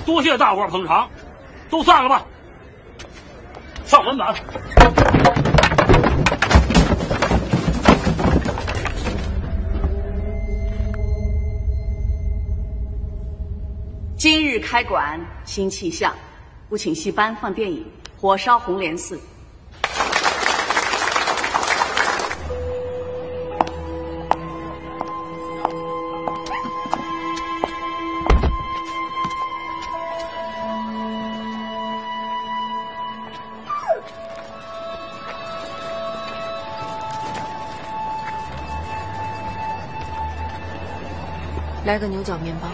多谢大伙捧场，都散了吧。上门板。 今日开馆新气象，不请戏班放电影《火烧红莲寺》。 来个牛角面包。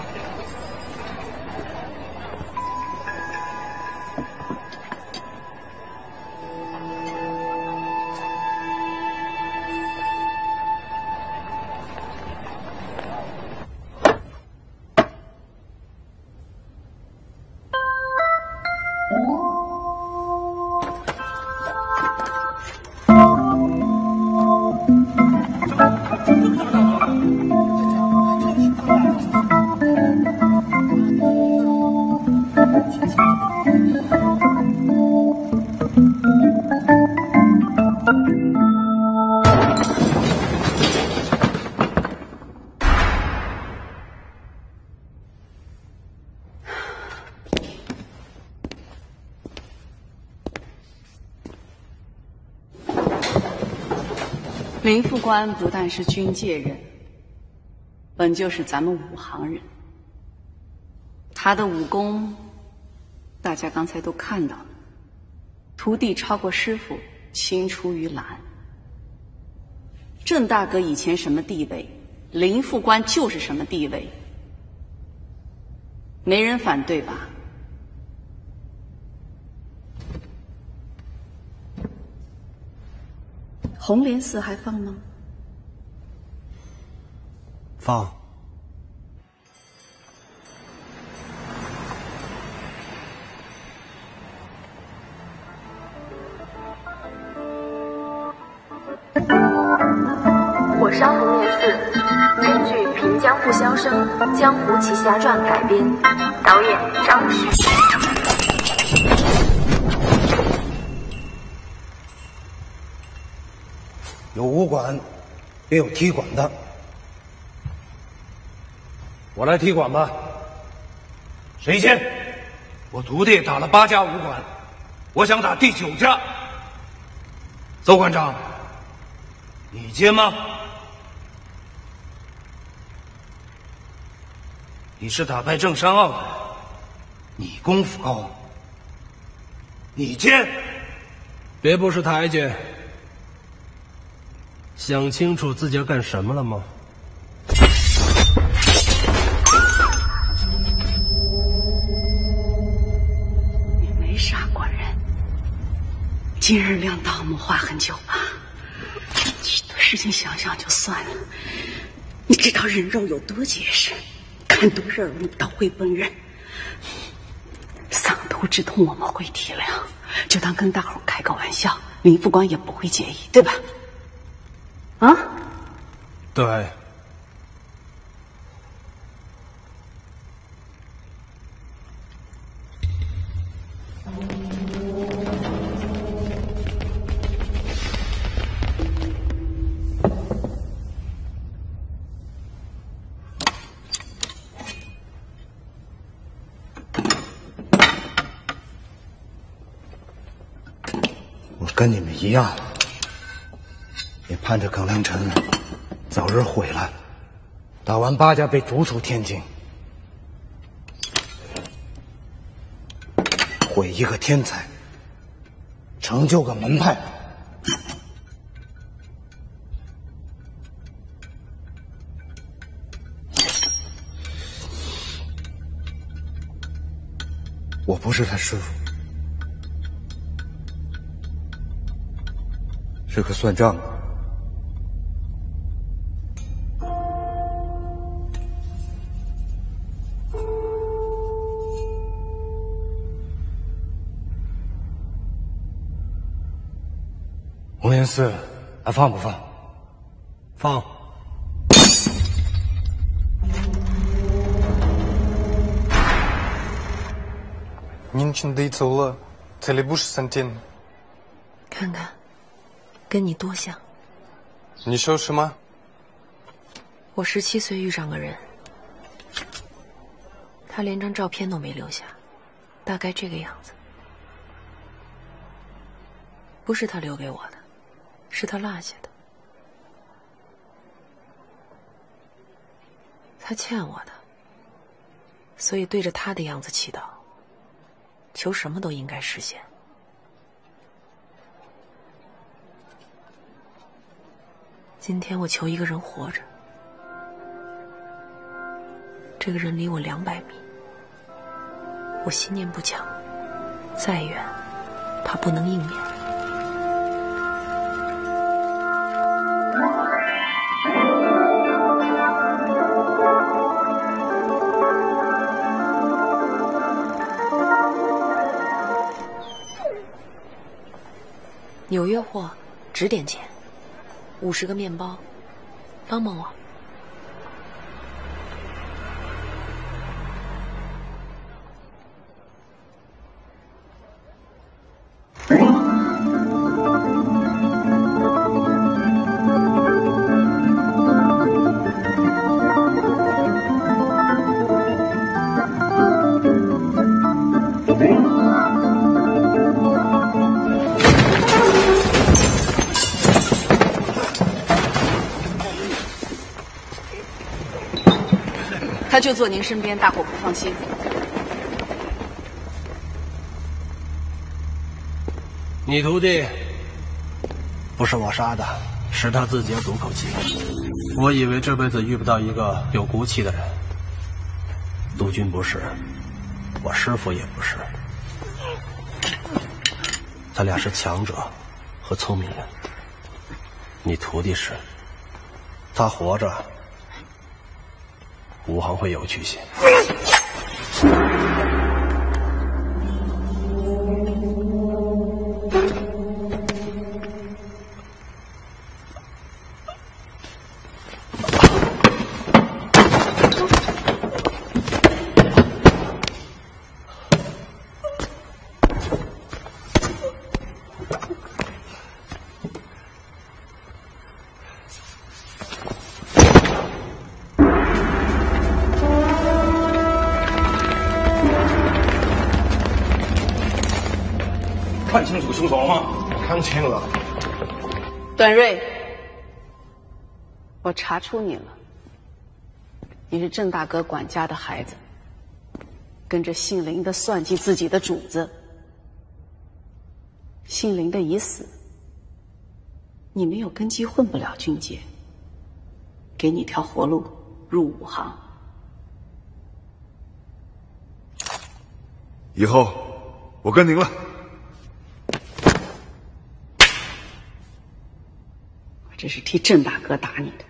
林副官不但是军界人，本就是咱们武行人。他的武功，大家刚才都看到了，徒弟超过师傅，青出于蓝。郑大哥以前什么地位，林副官就是什么地位，没人反对吧？红莲寺还放吗？ 放。 火烧红莲寺，根据《平江不肖生江湖奇侠传》改编，导演张石。 有武馆，也有踢馆的。我来踢馆吧。谁先？我徒弟打了八家武馆，我想打第九家。邹馆长，你接吗？你是打败郑山傲的，你功夫高，你接。 别不识抬举。想清楚自己要干什么了吗？ 你没杀过人，今日亮盗谋划很久吧？许多事情想想就算了，你知道人肉有多结实，看多热容刀会崩人。丧徒之痛我们会体谅，就当跟大伙开个玩笑，林副官也不会介意，对吧？啊， 对。 我跟你们一样。也盼着耿良辰早日回来，打完八家被逐出天津，毁一个天才，成就个门派。我不是他师傅，是个算账的。红莲寺还放不放？ 放。 您真得走了，这里不是三天。 看看，跟你多像。 你说什么？ 我十七岁遇上个人，他连张照片都没留下，大概这个样子。不是他留给我的，是他落下的。他欠我的，所以对着他的样子祈祷，求什么都应该实现。今天我求一个人活着，这个人离我两百米，我信念不强，再远怕不能应验。纽约货，只点钱，五十个面包，帮帮我。 他就坐您身边，大伙不放心。 你徒弟不是我杀的，是他自己有赌口气。我以为这辈子遇不到一个有骨气的人。陆军不是，我师父也不是，他俩是强者和聪明人。你徒弟是，他活着，武行会有趣些。 看清楚凶手了吗？看清了。 段瑞，我查出你了，你是郑大哥管家的孩子，跟着姓林的算计自己的主子。姓林的已死，你没有根基混不了军阶，给你条活路，入武行。 以后我跟您了。 这是替郑大哥打你的。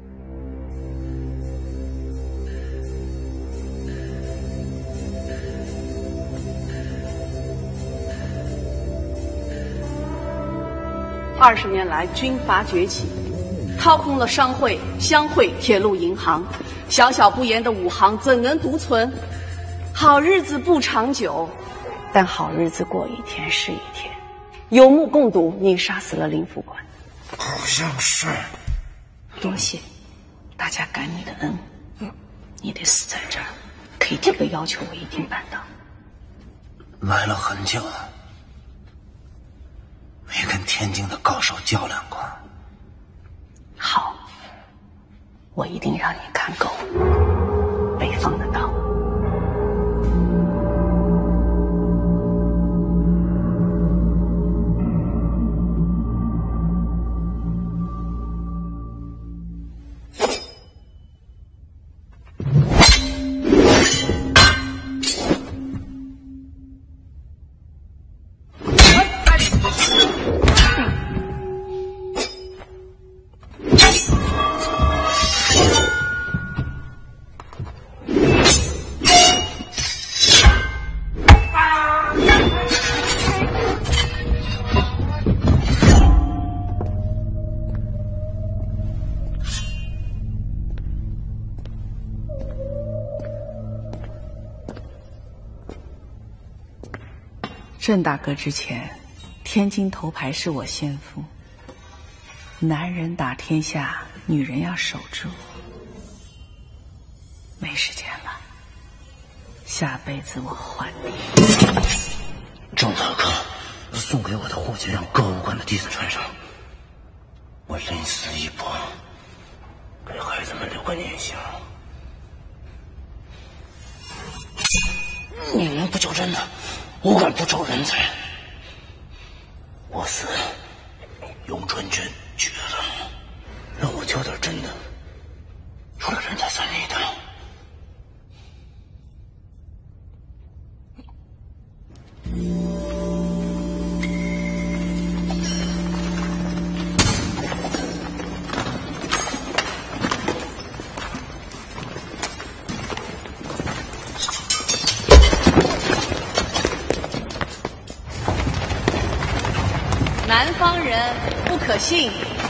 二十年来，军阀崛起，掏空了商会、乡会、铁路、银行，小小不言的武行怎能独存？好日子不长久，但好日子过一天是一天。有目共睹，你杀死了林副官。 好像是。 多谢大家感你的恩，你得死在这儿。可以提个要求，我一定办到。 来了很久，没跟天津的高手较量过。 好，我一定让你看够北方的刀。 郑大哥之前，天津头牌是我先夫。男人打天下，女人要守住。没时间了，下辈子我还你。 郑大哥送给我的货钱让各武馆的弟子穿上，我临死一搏，给孩子们留个念想。你们不求真的，武馆不愁人才。我死，咏春拳绝了，让我求点真的，除了人才算你的。 南方人不可信。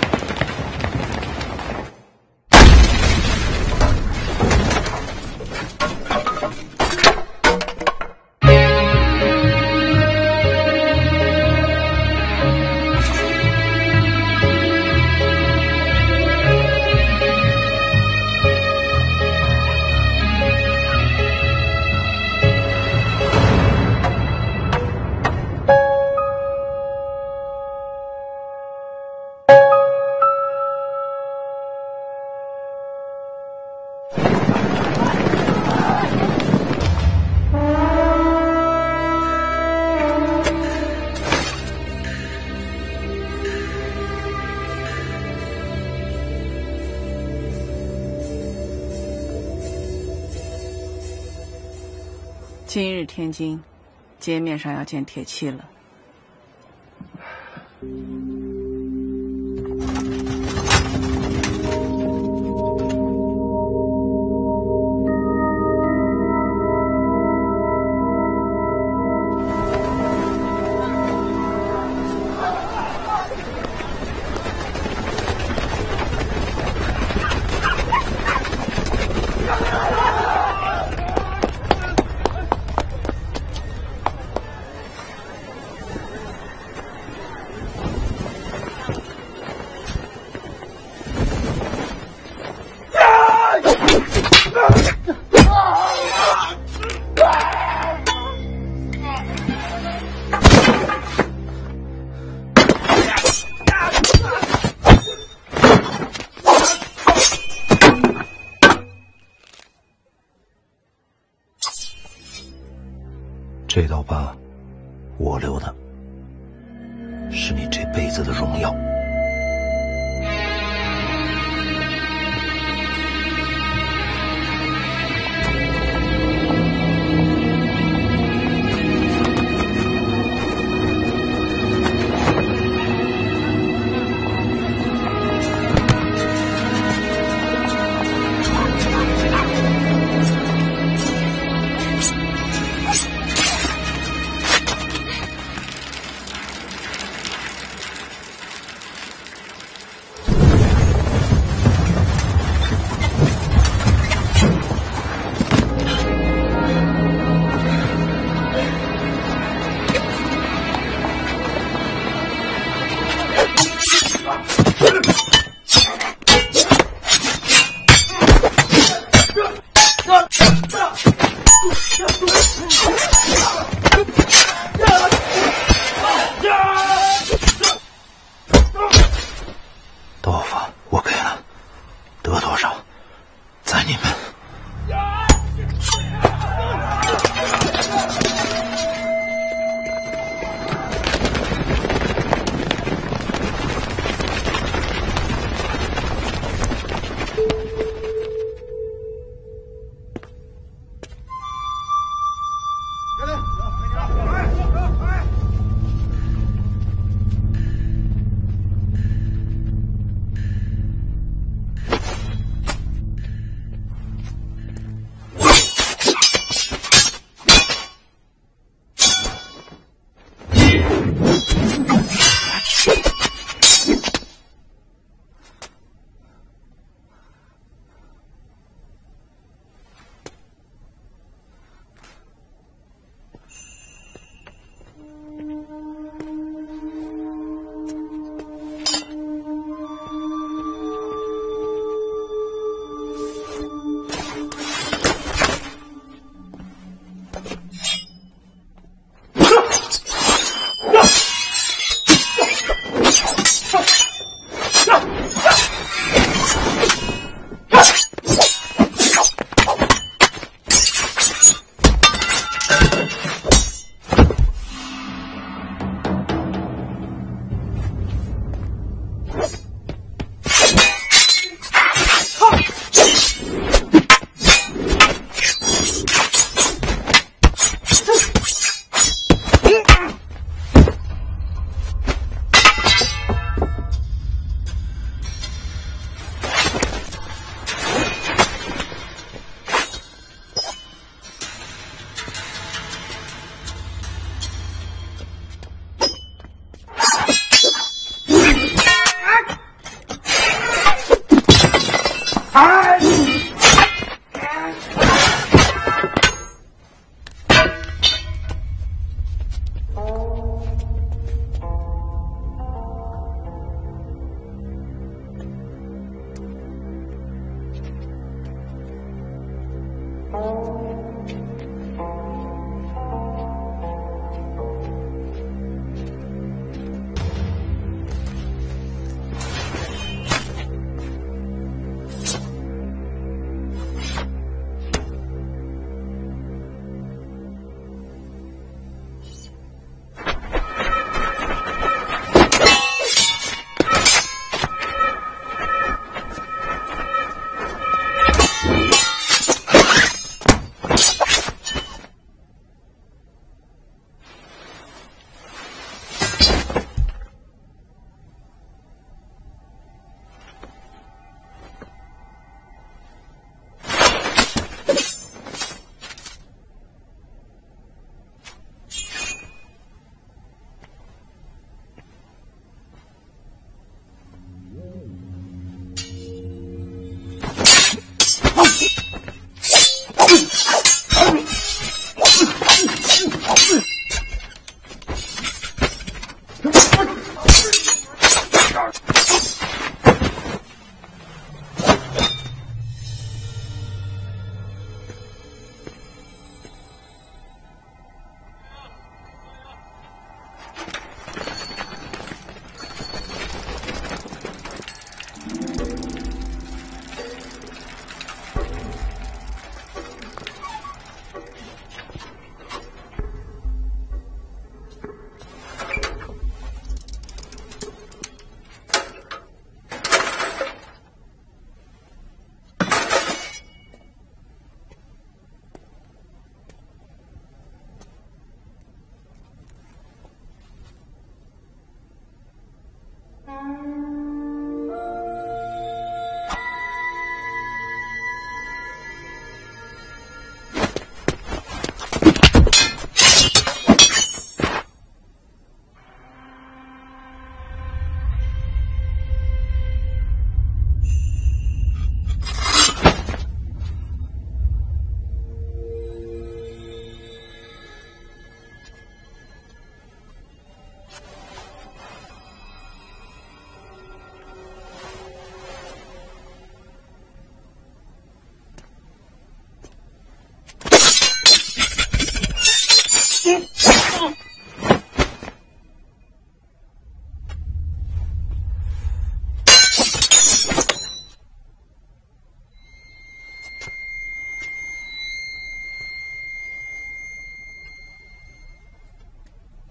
今日天津，街面上要见铁器了。 这道疤，我留的，是你这辈子的荣耀。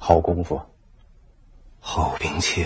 好功夫，好兵器。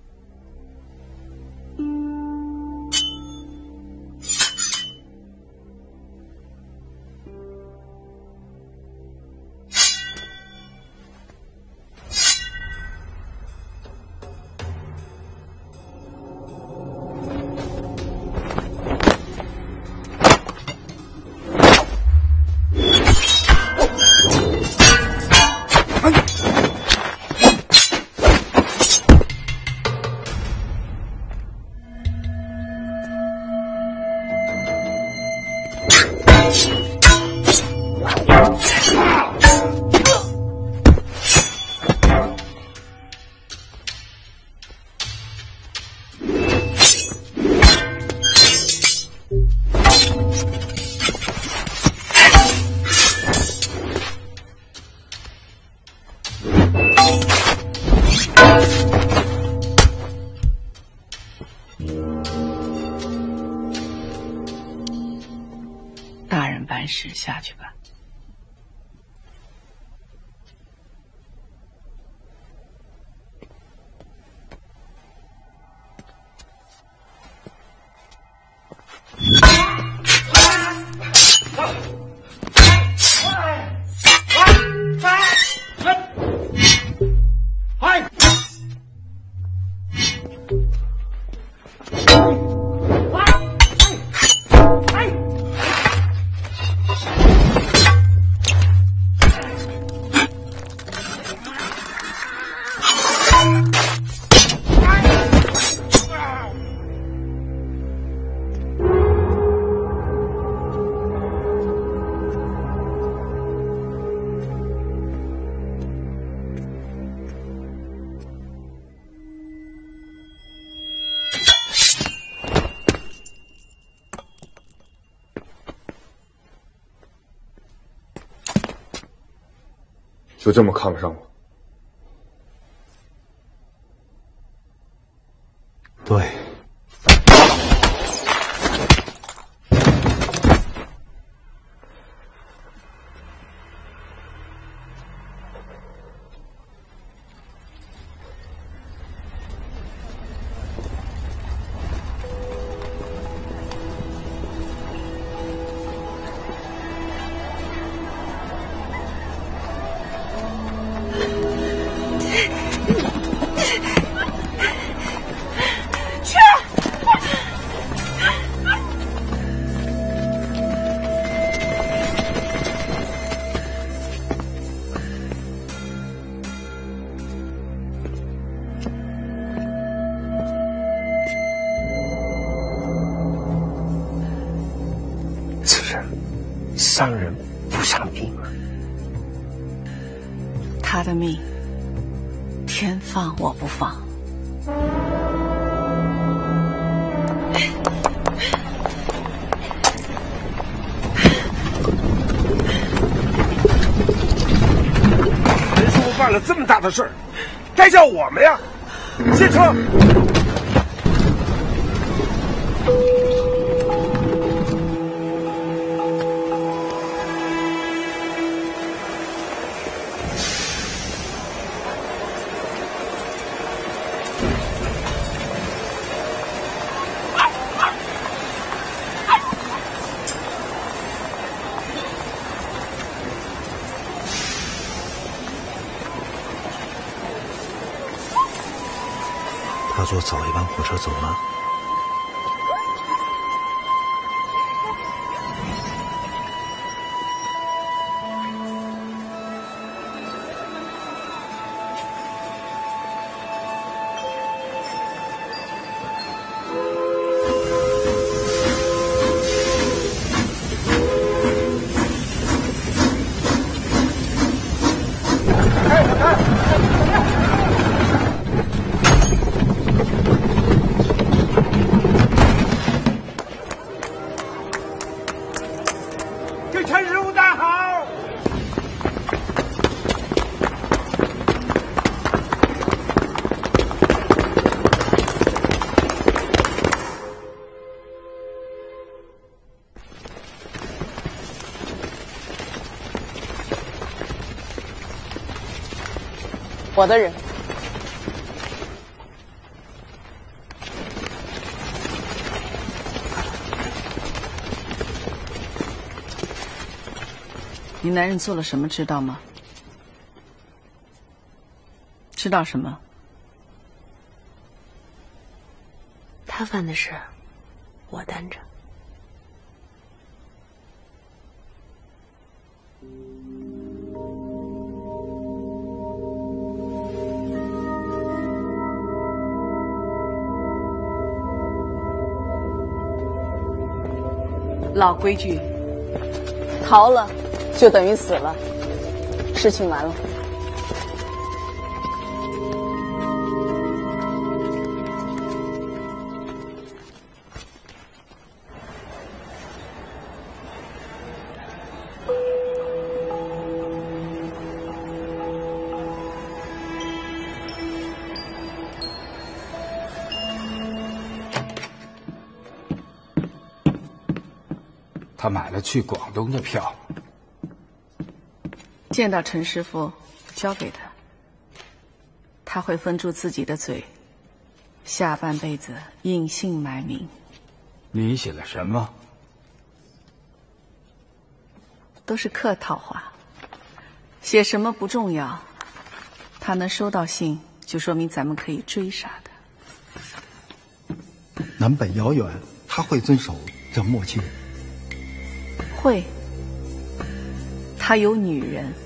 大人办事，下去吧。 就这么看不上我？ 对。 伤人不伤命啊！ 他的命，天放我不放。 陈叔犯了这么大的事儿，该叫我们呀！卸车。 他坐早一班火车走了。 我的人。你男人做了什么，知道吗？知道什么？ 他犯的事，我担着。 老规矩，逃了就等于死了，事情完了。 他买了去广东的票。 见到陈师傅，交给他，他会封住自己的嘴，下半辈子隐姓埋名。 你写了什么？ 都是客套话，写什么不重要，他能收到信，就说明咱们可以追杀他。 南北遥远，他会遵守这默契。 会，他有女人。